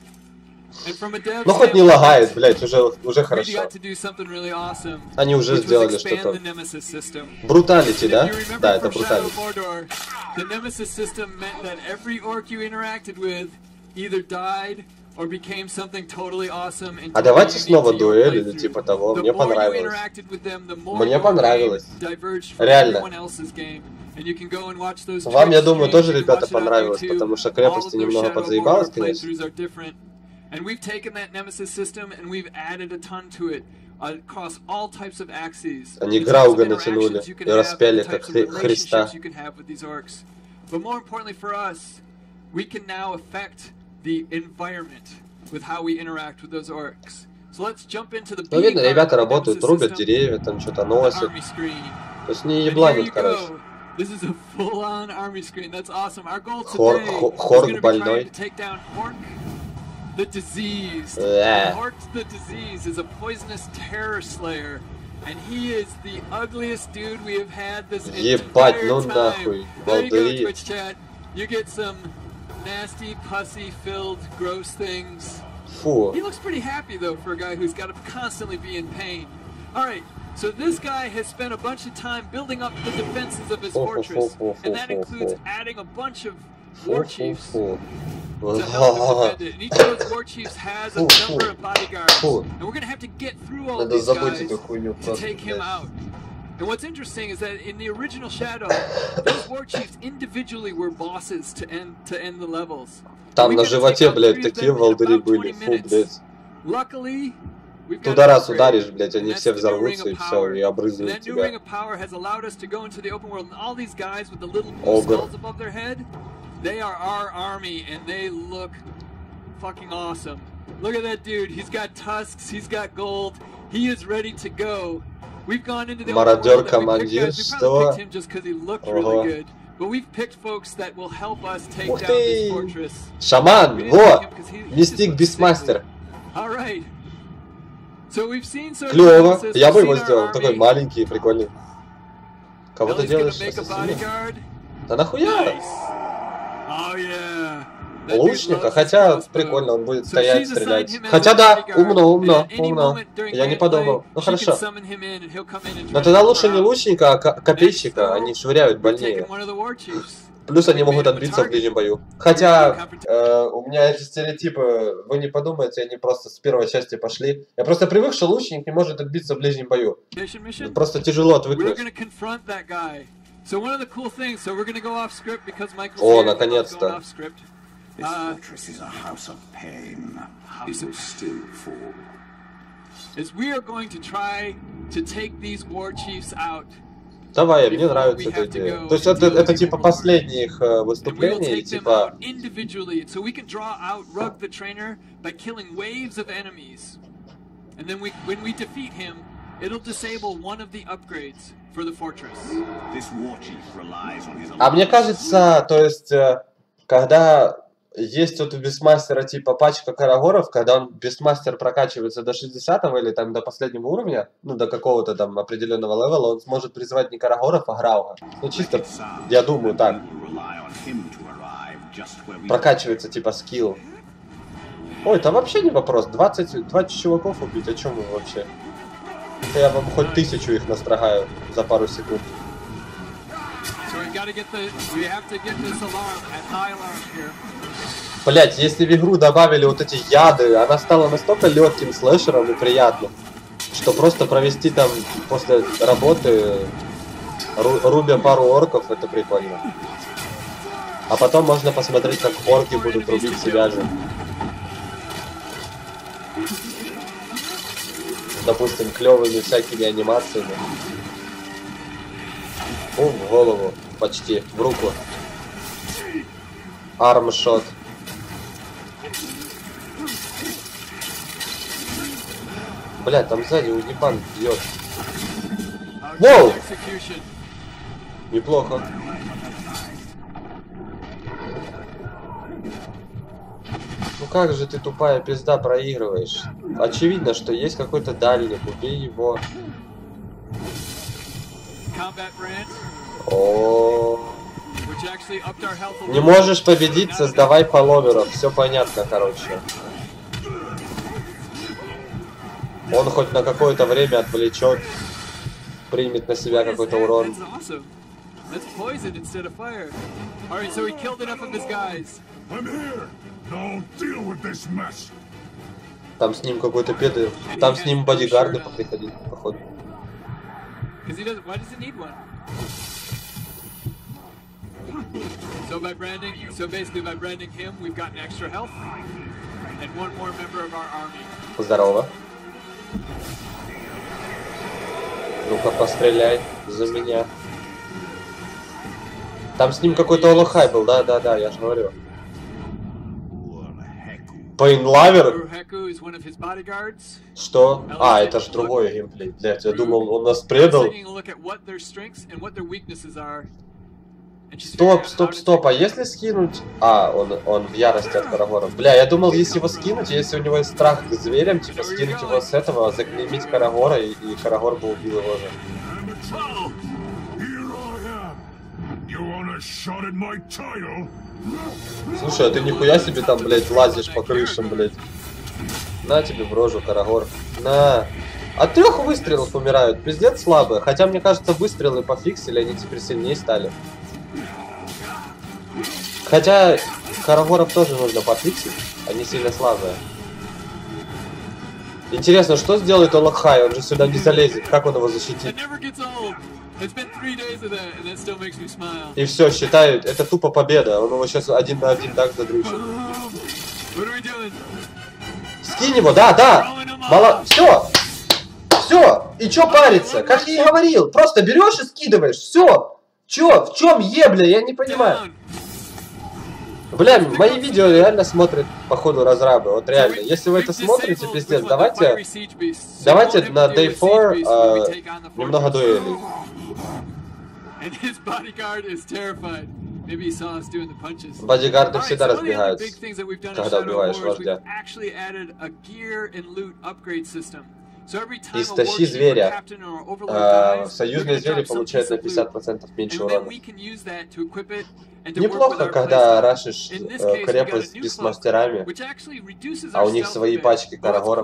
And from a dev Ну хоть не standpoint, лагает, блять, уже, уже we хорошо. got to do something really awesome, Они уже which was сделали expand что-то. the Nemesis system. Бруталити, And да? if you remember Да, это from Shadow бруталити. of Mordor, the Nemesis system meant that every orc you interacted with either died or became something totally awesome and А totally давайте unique снова to your дуэль или playthrough. типа того. The Мне more you понравилось. interacted with them, the more Мне your понравилось. game diverged from Реально. everyone else's game. And you can go and watch those Вам, я Twitch думаю, streams, тоже, you can ребята, watch it on понравилось, YouTube. потому что All of крепости those немного Shadow of подзаебалось, Mordor конечно. playthroughs are different. And we've taken that Nemesis system and we've added a ton to it across all types of axes. Они The types of Грауга interactions натянули you can и have, распяли the как types of Хри- Христа. relationships you can have with these orcs. But more importantly for us, we can now affect the environment with how we interact with those orcs. So let's jump into the Ну, видно, beating ребята heart of the работают, Nemesis рубят system деревья, там что-то on the носят. army screen. То есть не And here ебланят, you короче. go. This is a full-on army screen. That's awesome. Our goal Хор- today хо- is Хорк going to be больной. trying to take down Hork the Diseased. Э. Hork the Diseased is a poisonous terror slayer, and he is the ugliest dude we have had this Ебать, entire ну time. нахуй, There you go, волдыри. Twitch chat. You get some nasty, pussy-filled, gross things. Фу. He looks pretty happy though for a guy who's got to constantly be in pain. All right, so this guy has spent a bunch of time building up the defenses of his Oh, fortress, oh, oh, and oh, that oh, includes oh. adding a bunch of war chiefs to Фу-фу-фу. help him defend it. And each of those war chiefs has a Фу, фу. number of bodyguards, Фу. and we're gonna have to get through all Надо these забыть guys эту хуйню to просто, take him блядь. out. And what's interesting is that in the original Shadow, those war chiefs individually were bosses to end to end the levels. Там We на got to животе, take out блядь, three of такие them in волдыри about были. twenty Фу, minutes. блядь. Luckily, we've got Туда an раз upgrade, ударишь, блядь, они and все that's the new Ring взорвутся и of все, Power. и And обрызгают that new Ring тебя. of Power has allowed us to go into the open world, and all these guys with the little blue Ogre. skulls above their head, they are our army, and they look fucking awesome. Look at that dude. He's got tusks. He's got gold. He is ready to go. We've gone into the open Мародер world, and we picked командир, guys. We что? probably picked him just because he looked Ого. really good. But we've picked folks that will help us take Ух down this ты! fortress. Шаман, We didn't во! pick him 'cause he- he just Мистик looks Бисмастер. sickly. All right. So we've seen sort of Клево. Nemesis, Я we've бы его seen our сделал. Такой army. маленький, прикольный. Кого ты Ellie's gonna делаешь make a ассасином? bodyguard. Да нахуя? Nice. Oh yeah. That dude Лучника, loves his хотя crossbow. прикольно, он будет So стоять, she's стрелять. assigned him as Хотя a да, bodyguard, умно, and умно, at any умно. moment during Я не gameplay, подумал. Ну she can хорошо. summon him in and he'll come in and Но try тогда to лучше help не her out. лучника, а ко- копейщика. Они швыряют We've больнее. taken one of the war chiefs. Плюс они We могут made him a отбиться в target. ближнем бою. Хотя э, у меня эти стереотипы, вы не подумайте, они просто с первой части пошли. Я просто привык, что лучник не может отбиться в ближнем бою. Mission, mission. Просто тяжело We're отвыкнуть. gonna confront that guy. So one of the cool things, so we're gonna go off script because Michael's О, here, наконец-то. going off script. This Uh, fortress is a house of pain. Is it still full? is we are going to try to take these war chiefs out. Давай, мне нравится эта идея. То есть это, это типа последнее их э, And we will выступление, и take them типа... out individually, so we can draw out Rug the Trainer by killing waves of enemies. And then we, when we defeat him, it'll disable one of the upgrades for the fortress. This war chief relies on his А мне кажется, то есть, э, когда есть вот у Бисмастера типа пачка карагоров, когда он Бисмастер прокачивается до шестидесятого или там до последнего уровня, ну до какого-то там определенного левела, он сможет призывать не карагоров, а Грауга. Ну чисто, я думаю, так. Прокачивается типа скилл. Ой, это вообще не вопрос. двадцать, двадцать чуваков убить, о чем вы вообще? Это я вам хоть тысячу их настрогаю за пару секунд. So we gotta get the, we have to get this alarm at high alarm here. Блять, если в игру добавили вот эти яды, она стала настолько легким слэшером и приятным, что просто провести там после работы, ру рубя пару орков, это прикольно. А потом можно посмотреть, как орки будут рубить себя же. Допустим, клевыми всякими анимациями. О, в голову. Почти. В руку. Армшот. Бля, там сзади уебан бьет. Воу! Execution. Неплохо. Ну как же ты, тупая пизда, проигрываешь? Очевидно, что есть какой-то дальник, убей его. О, не можешь победить, создавай фолловеров. Все понятно, короче. Он хоть на какое-то время отвлечет, примет на себя какой-то урон. Там с ним какой-то педы, там с ним бодигарды приходили, походу. So by branding, so basically by branding him, we've gotten extra health and one more member of our army. Здорово. Ну-ка, постреляй за меня. Там с ним какой-то олухай был, да-да-да, я же говорю. Пейнлавер? Что? А, это же другой геймплей. Блять, я думал, он нас предал. Стоп, стоп, стоп, а если скинуть... А, он, он в ярости от Карагора. Бля, я думал, если его скинуть, если у него есть страх к зверям, типа скинуть его с этого, заклеймить Карагора, и, и Карагор бы убил его же. Слушай, а ты нихуя себе там, блядь, лазишь по крышам, блядь. На тебе в рожу, Карагор. На. От трех выстрелов умирают, пиздец слабые. Хотя, мне кажется, выстрелы пофиксили, они теперь сильнее стали. Хотя Карагоров тоже нужно пофиксить, они сильно слабые. Интересно, что сделает Олухай? Он же сюда не залезет. Как он его защитит? И все, считают, это тупо победа. Он его сейчас один на один так задрючит. Скинь его, да, да! Мало... Все! Все! И чё париться? Как я и говорил, просто берешь и скидываешь. Все! Чё? В чем ебля? Я не понимаю. Бля, мои видео реально смотрят, походу, разрабы. Вот реально. Если вы это смотрите, пиздец, давайте... Давайте на дэй фор э, немного дуэлей. Бодигарды всегда разбегаются, когда убиваешь вождя. Истощи зверя. Э, союзные звери получают на пятьдесят процентов меньше урона. Неплохо, когда рашишь э, крепость с мастерами, а у них свои пачки Карагоров.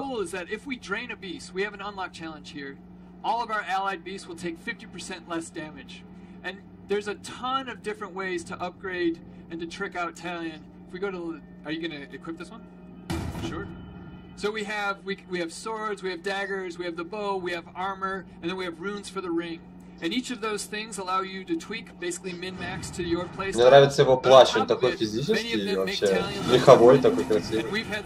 There's a ton of different ways to upgrade and to trick out Talion. If we go to, are you gonna equip this one? Sure. So we have we we have swords, we have daggers, we have the bow, we have armor, and then we have runes for the ring. And each of those things allow you to tweak, basically min-max to your playstyle. Мне нравится его плащ, он такой физический вообще, лиховой такой красивый.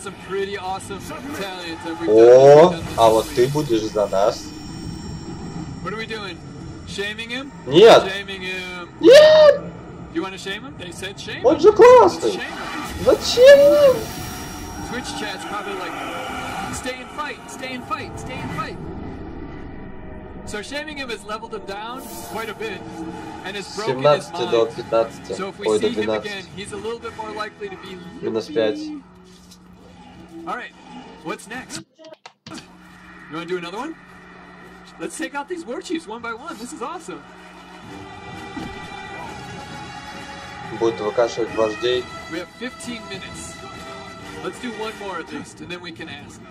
О, а вот ты будешь за нас. What are we doing? Shaming him? Нет! Shaming him. Нет! You want to shame him? They said shame him. Он же классный! Зачем? Twitch chat's probably like, stay and fight, stay and fight, stay and fight. So shaming him has leveled him down quite a bit, and has broken his mind. до пятнадцати. So if we Ой, see до him двенадцати. again, he's a little bit more likely to be. Минус пять. All right, what's next? You want to do another one? Let's take out these war chiefs one by one. This is awesome. Будет выкашивать вождей. We have fifteen minutes. Let's do one more at least, and then we can ask.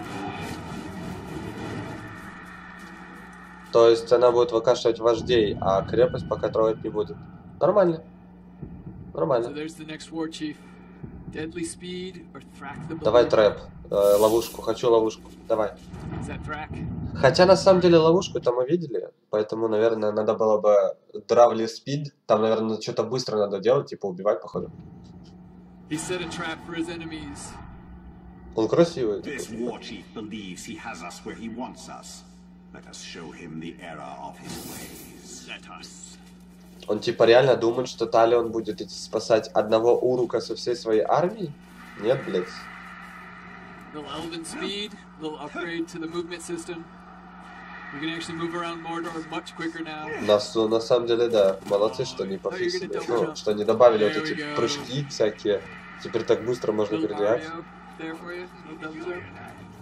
То есть она будет выкашивать вождей, а крепость пока трогать не будет. Нормально. Нормально. So there's the next war chief. Deadly speed or Thrak the Давай трэп. Э, ловушку. Хочу ловушку. Давай. Is that Thrak? Хотя на самом деле ловушку-то мы видели, поэтому, наверное, надо было бы Дравли спид. Там, наверное, что-то быстро надо делать, типа убивать, походу. He set a trap for his enemies. Он красивый. This war chief believes he has us where he wants us. Let us show him the error of his ways. Let us. Он типа реально думает, что Талион будет идти спасать одного Урука со всей своей армией? Нет, блядь. Little elven speed, little upgrade to the movement system. We can actually move around Mordor much quicker now. На, на самом деле, да. Молодцы, что не пофиксили. Ну, что не добавили вот эти прыжки всякие. Теперь так быстро можно Little передвигаться. Mario there for you. Little thumbs up.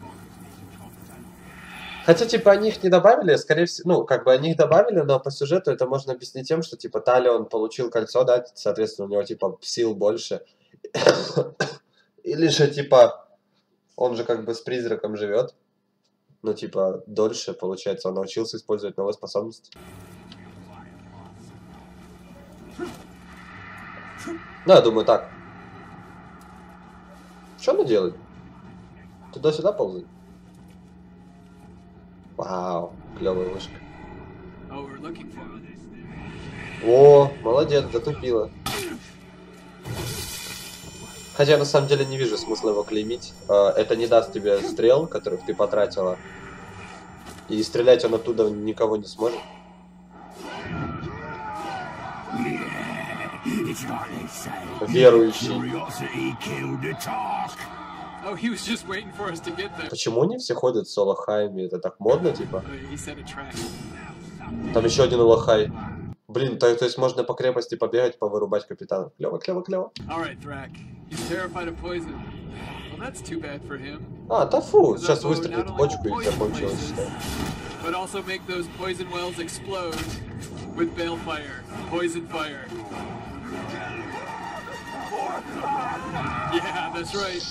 Хотя, типа, они их не добавили, скорее всего, ну, как бы они их добавили, но по сюжету это можно объяснить тем, что, типа, Талион получил кольцо, да, соответственно, у него, типа, сил больше. Или же, типа, он же как бы с призраком живет. Ну, типа, дольше, получается, он научился использовать новые способности. Ну, я думаю, так. Что она делает? Туда-сюда ползает? Вау, клевая вышка. Oh, we're looking for him. О, молодец, затупила. Хотя я на самом деле не вижу смысла его клеймить. Это не даст тебе стрел, которых ты потратила. И стрелять он оттуда никого не сможет. Верующий. Oh, he was just waiting for us to get there. Почему они все ходят с олахаями? Это так модно, типа? Oh, he set a trap. Там еще один олахай. Блин, то, то есть можно по крепости побегать, повырубать капитана. Клево, клево, клево. All right, Thrak. He's terrified of poison. Well, that's too bad for him. А, да фу, сейчас выстрелит в бочку и закончилось, считай. But also make those poison wells explode with balefire, poison fire. Yeah, that's right.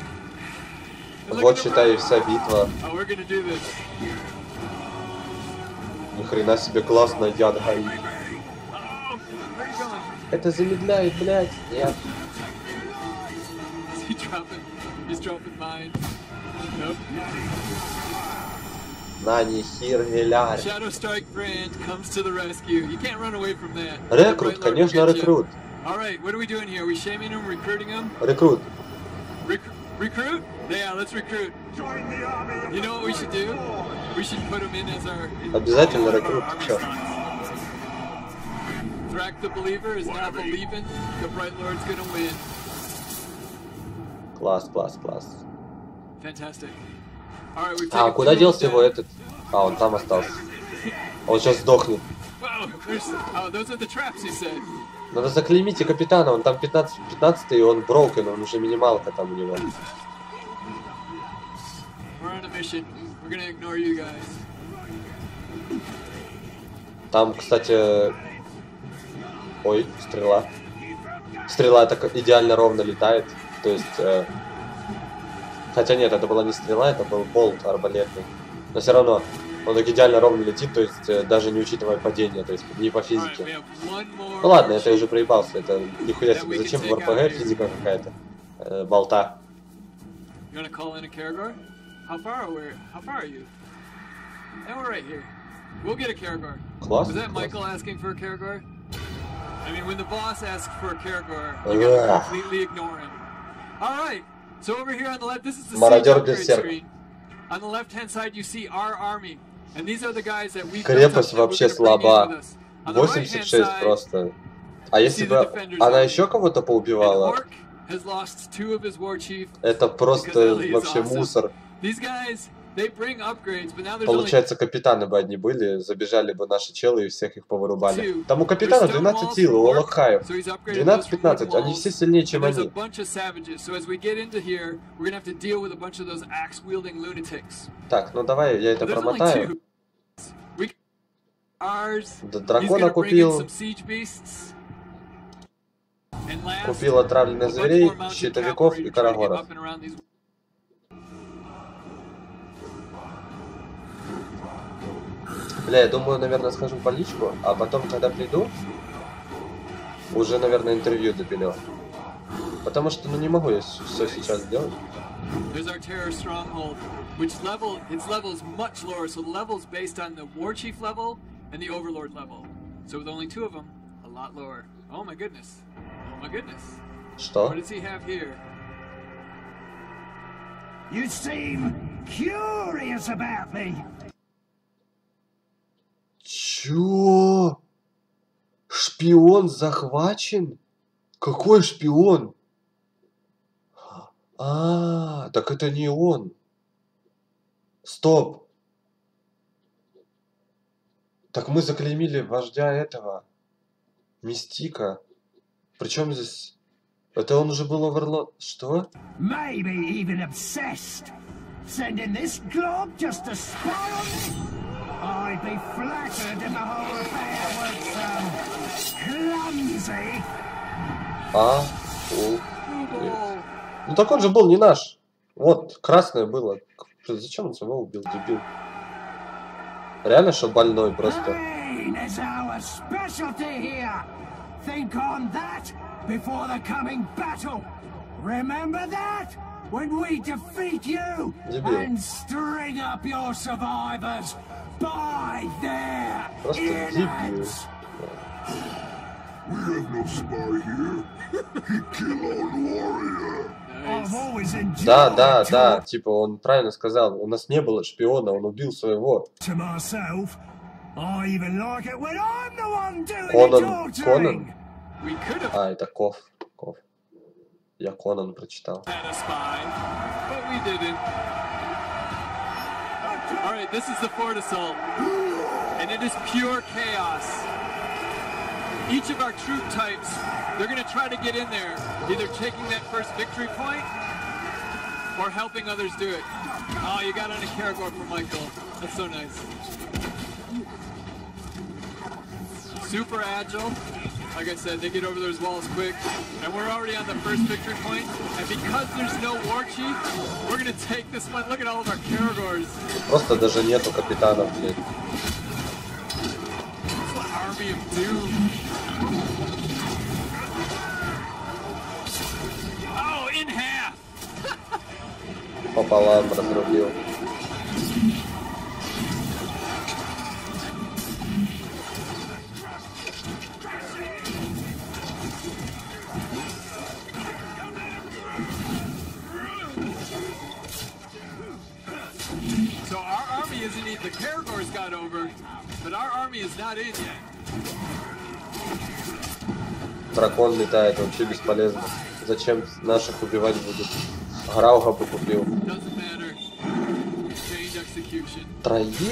Вот, считай, и вся битва. Oh, we're gonna do this. Ни хрена себе, классно, яд горит. Oh, where are you going? Это замедляет, блядь. Нет. Is he dropping? He's dropping mine. Nope. На нихир геляр. Shadow Strike Brand comes to the rescue. You can't run away from that. Рекрут, конечно, рекрут. All right, what are we doing here? Are we shaming him, recruiting him? Рекрут. Rec recruit? Yeah, let's recruit. You know what we should do? We should put him in as our... Обязательно рекрут. Чё? Thrak the Believer is now believing the Bright Lord's gonna win. Класс, класс, класс. Fantastic. All right, we've А, taken куда two делся of его them. этот? А, он там остался. Он сейчас сдохнет. Whoa, there's... Oh, those are the traps you said. Надо заклеймите капитана, он там пятнадцать, пятнадцатый, и он броукен, он уже минималка там у него. We're on a mission. We're gonna ignore you guys. Там, кстати... Ой, стрела. Стрела так идеально ровно летает. То есть... Э... Хотя нет, это была не стрела, это был болт арбалетный. Но все равно, он так идеально ровно летит, то есть э, даже не учитывая падение, то есть не по физике. Ну ладно, это я уже проебался, это нихуя себе. Зачем в эр пэ гэ физика какая-то? Э, болта. You wanna call in a Karagor? How far are we? How far are you? And we're right here. We'll get a Karagor. Класс. Was that класс. Michael asking for a Karagor? I mean, when the boss asks for a Karagor, you gotta Ugh. completely ignore him. All right. So over here on the left, this is the siege Мародер upgrade Берсерк. screen. On the left-hand side, you see our army, and these are the guys that we. Крепость вообще слаба. восемьдесят шесть просто. А если бы она еще кого-то поубивала, Has lost two of his war chief. это просто вообще мусор. These guys, they bring upgrades, but now there's only Получается, капитаны бы одни были, забежали бы наши челы и всех их повырубали. Там у капитана двенадцать сил, у Олахаев. двенадцать-пятнадцать, они все сильнее, чем there's a они. bunch of savages. So as we get into here, we're gonna have to deal with a bunch of those axe-wielding lunatics. Так, ну давай, я это But there's only промотаю. two. We ours. Да, He's дракона gonna bring in купил, some siege beasts. And last, купил отравленных a bunch зверей, more mounted щитовиков cavalry и to try to get карагоров. up and around these. Бля, я думаю, наверное, схожу в больничку, а потом, когда приду, уже, наверное, интервью допилю. Потому что, ну, не могу я все сейчас сделать. There's our terror stronghold, which level, its level is much lower, so the level is based on the war chief level and the overlord level. So with only two of them, a lot lower. Oh my goodness. Oh my goodness. Что? What does he have here? You seem curious about me. Чё? Шпион захвачен? Какой шпион? А, так это не он. Стоп. Так мы заклеймили вождя этого. Мистика. Причем здесь Это он уже был оверлорд. Что? Maybe even obsessed. Sending this glob just to spy on me? I'd be flattered if the whole affair was so clumsy. А, у. Ну так он же был не наш. Вот, красное было. Зачем он самого убил, дебил? Реально, что больной просто. Pain is our specialty here. Think on that before the coming battle. Remember that? When we defeat you Дебил. and string up your survivors by their Просто дебил. innards. We have no spy here. He killed our warrior. I've always enjoyed Да, да, talk да. Типа он правильно сказал. У нас не было шпиона, он убил своего. to myself. I even like it when I'm the one doing Конан. the torturing. Конан. We could have А, это Ков. Ков. Я Конан прочитал. had a spy, but we didn't. Alright, this is the Fort Assault. And it is pure chaos. Each of our troop types, they're going to try to get in there, either taking that first victory point or helping others do it. Oh, you got on a Karagor for Michael. That's so nice. Super agile. Like I said, they get over those walls quick. And we're already on the first victory point. And because there's no war chief, we're going to take this one. Look at all of our Karagors. Просто даже нету капитанов, блядь. Army of Doom. Oh, in half. Пополам разрубил. So our army isn't even, the Karagors got over, but our army is not in yet. Дракон летает, вообще бесполезно. Зачем наших убивать будут? Грауга бы купил. Doesn't matter. Change execution. Троих?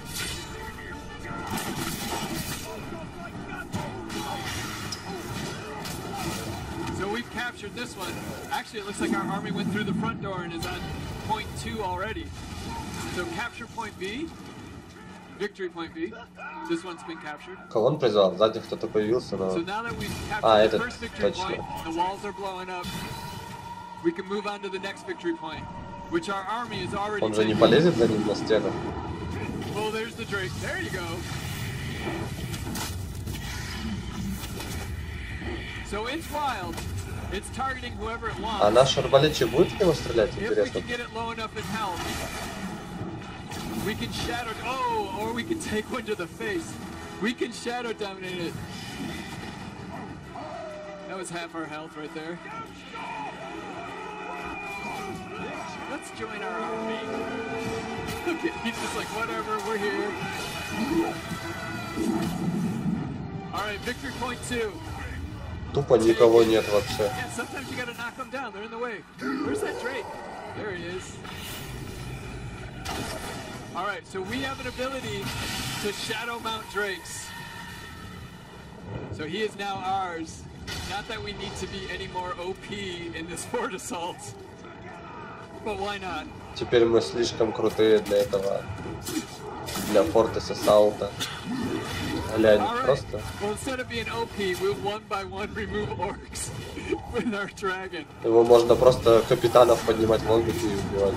So we've captured this one. Actually, it looks like our army went through the front door and is on point two already. So capture point B. Victory point B. This one's been captured. Кого он призвал? Сзади кто-то появился, но... So now that we've А, captured the этот, first victory точно. point, the walls are blowing up. We can move on to the next victory point, which our army is already Он же не taken. полезет за ним на стену. Oh, there's the Drake. There you go. So it's wild. It's targeting whoever it wants. А наш арбалетчик будет в него стрелять? If we Интересно. can get it low enough in health, we can shadow. Oh, or we can take one to the face. We can shadow dominate it. That was half our health right there. Let's join our army. Okay, he's just like, whatever, we're here. All right, victory point two. Тупо никого нет вообще. Yeah, sometimes you gotta knock them down. They're in the way. Where's that Drake? There he is. All right, so we have an ability to shadow mount Drakes. So he is now ours. Not that we need to be any more O P in this Fort Assault, but why not? Теперь мы слишком крутые для этого. Для Фортес Ассаулта. Глянь, All right. просто. Well, instead of being O P, we'll one by one remove orcs with our dragon. Его можно просто капитанов поднимать в воздух и убивать.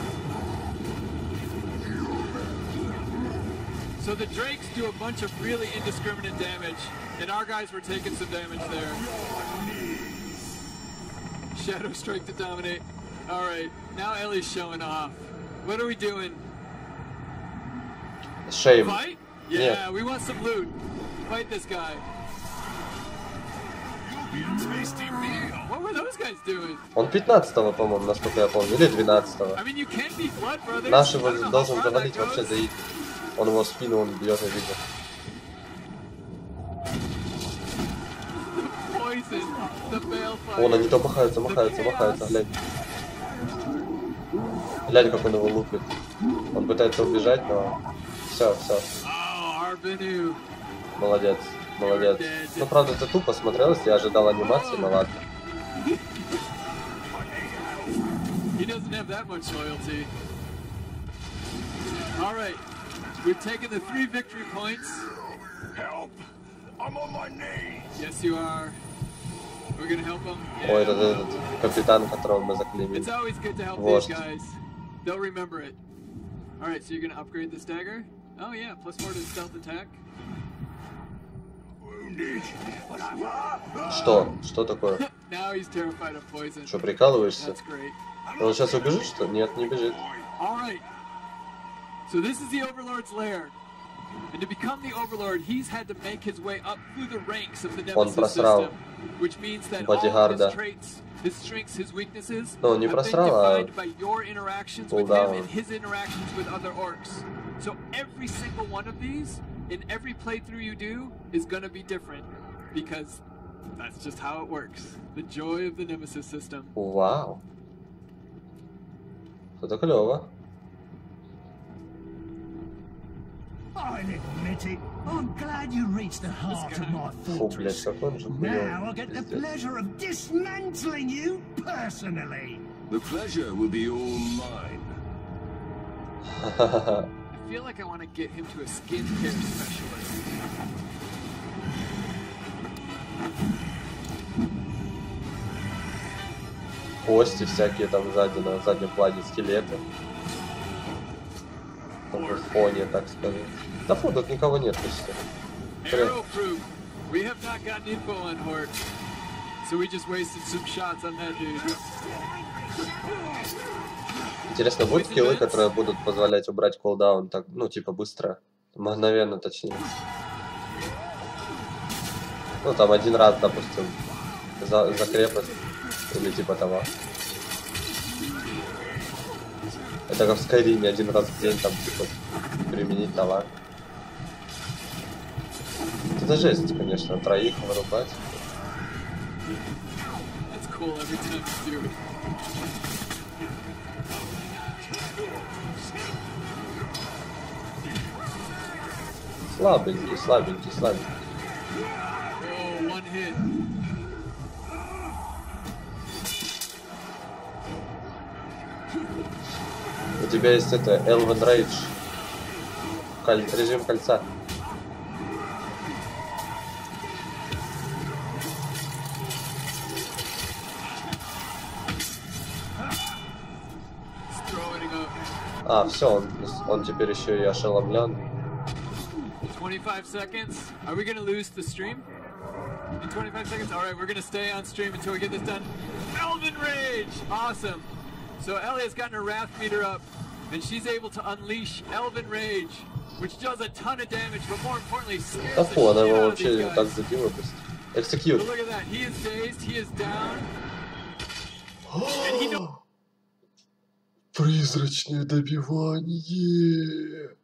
So the Drakes do a bunch of really indiscriminate damage, and our guys were taking some damage there. Shadow Strike to dominate. All right, now Ellie's showing off. What are we doing? Шейм. Fight? Нет. Yeah, we want some loot. Fight this guy. What were those guys doing? Он пятнадцатого, по-моему, насколько я помню, или двенадцатого. I mean, you can be Blood Brothers. Наш I его don't know how должен far завалить that вообще goes. за изи. Он его в спину, он бьет, я видел. Poison. The Balefire. Вон, они то махаются, махаются, махаются, глянь. Глянь, как он его лупит. Он пытается убежать, но... Все, все, Oh, Arbinu. молодец, молодец. Ну, правда, это тупо смотрелось, я ожидал анимации, но ладно. have that much loyalty. All right, we've taken the three victory points. Help! I'm on my knees! Yes, you are. We're gonna help them. Ой, этот, этот капитан, которого мы заклеймили. It's always good to help Вождь. these guys. They'll remember it. All right, so you're gonna upgrade the stagger? Oh yeah, plus four to the stealth attack. Wounded! Что? Что такое? Now he's terrified of poison. Что, прикалываешься? That's great. Он сейчас убежит, что? Нет, не бежит. All right. So this is the Overlord's lair. And to become the Overlord, he's had to make his way up through the ranks of the Он Nemesis просрал system, which means that all of бодигарда. his traits, his strengths, his weaknesses Ну, не have been просрал, а defined by your interactions with him кулдаун. and his interactions with other orcs. So every single one of these, in every playthrough you do, is going to be different, because that's just how it works. The joy of the Nemesis system. Вау. Это клево. I'll admit it. I'm glad you reached the heart of my Фу, блядь, fortress. как он же Now I хуёвый. get the Пиздец. pleasure of dismantling you personally. The pleasure will be all mine. I feel like I want to get him to a skincare specialist. Кости всякие там сзади, на заднем плане скелеты. Там в фоне, так сказать. Да фу, тут никого нет почти. Arrow proof. We have not gotten info on Hort, so we just wasted some shots on that dude. Интересно, будут скиллы, которые будут позволять убрать кулдаун так, ну, типа быстро, мгновенно, точнее. Ну, там один раз, допустим, за, за крепость, или типа того. Это как в Скайриме, один раз в день там, типа, применить товар. Это жесть, конечно, троих вырубать. That's cool every time you do it. Слабенький, слабенький, слабенький. Oh, one hit. У тебя есть это, Elven Rage. Каль... Режим кольца. Just throwing it up. А, все, он, он теперь еще и ошеломлен. twenty-five seconds. Are we gonna lose the stream? In twenty-five seconds? Alright, we're gonna stay on stream until we get this done. Elven Rage! Awesome. So Elliot's gotten her Wrath meter up, and she's able to unleash Elven Rage, which does a ton of damage, but more importantly, scares Да the фу, она shit его out of these вообще так guys. забила быстро. So Execute. look at that. He is dazed, he is down. And he knows Призрачное добивание.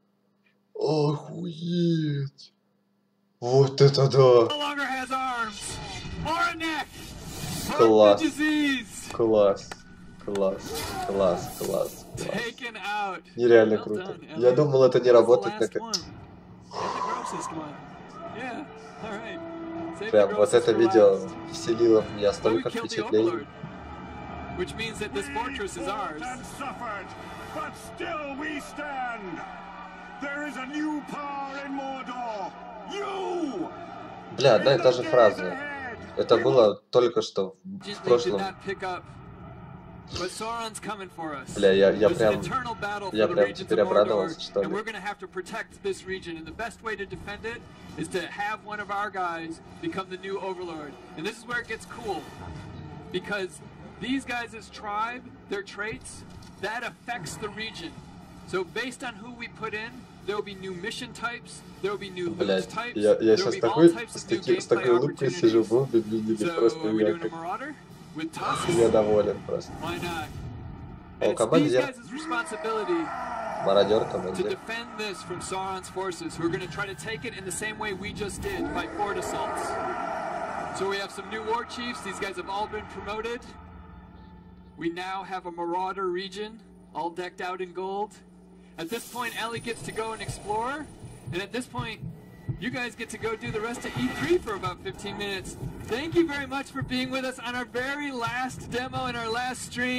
Охуеть. Вот это да. no longer has arms or a neck. Класс. Of the disease. Класс. Класс. Класс. Класс. Класс. Taken out. Нереально Well круто. done, Я Elliot. думал, это не That was the работает last как... one. And the grossest one. Yeah, alright. Save the Прям вот grossest это for видео last. вселило в меня But we столько killed the впечатлений. Overlord, which means that this fortress is ours. And suffered, but still we stand. There is a new power in Mordor. You! Бля, одна и та же фраза. Это было только что в Gently did прошлом. not pick up. But Sauron's coming for us. Бля, я, я There's an прям... eternal battle я for the прям regions теперь of Mordor, обрадовался, что and ли. we're gonna have to protect this region. And the best way to defend it is to have one of our guys become the new Overlord. And this is where it gets cool, because these guys' tribe, their traits, that affects the region. So based on who we put in, there will be new mission types, there will be new loot Блять, types, я, я there will сейчас be all такой, types с, of new таки, с gameplay такой улыбкой сижу в opportunities. бомбе, блин, So просто are we я doing a как... Marauder with tusks? Я доволен просто. Why not? О, And it's these командир. guys' responsibility Мародер, to командир. defend this from Sauron's forces, who are going to try to take it in the same way we just did, by fort assaults. So we have some new war chiefs. These guys have all been promoted. We now have a Marauder region, all decked out in gold. At this point, Ellie gets to go and explore, and at this point, you guys get to go do the rest of E three for about fifteen minutes. Thank you very much for being with us on our very last demo and our last stream.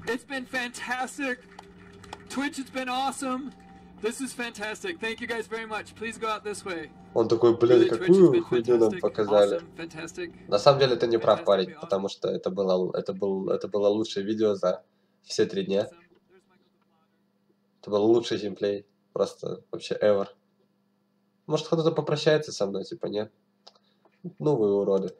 It's been fantastic. Twitch, it's been awesome. This is fantastic. Thank you guys very much. Please go out this way. Он такой, блин, какую хуйню нам показали. Awesome, fantastic. На самом деле ты не прав, парень, потому что это было, это был, это было лучшее видео за все три дня. Это был лучший геймплей. Просто вообще ever. Может, кто-то попрощается со мной, типа, нет? Ну вы уроды.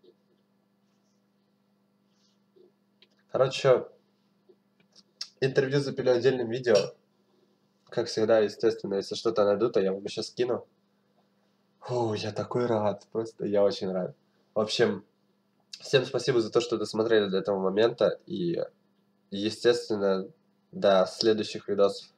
Короче, интервью запилю отдельным видео. Как всегда, естественно, если что-то найду, то я вам еще скину. Фу, я такой рад, просто я очень рад. В общем, всем спасибо за то, что досмотрели до этого момента. И, естественно, до следующих видосов.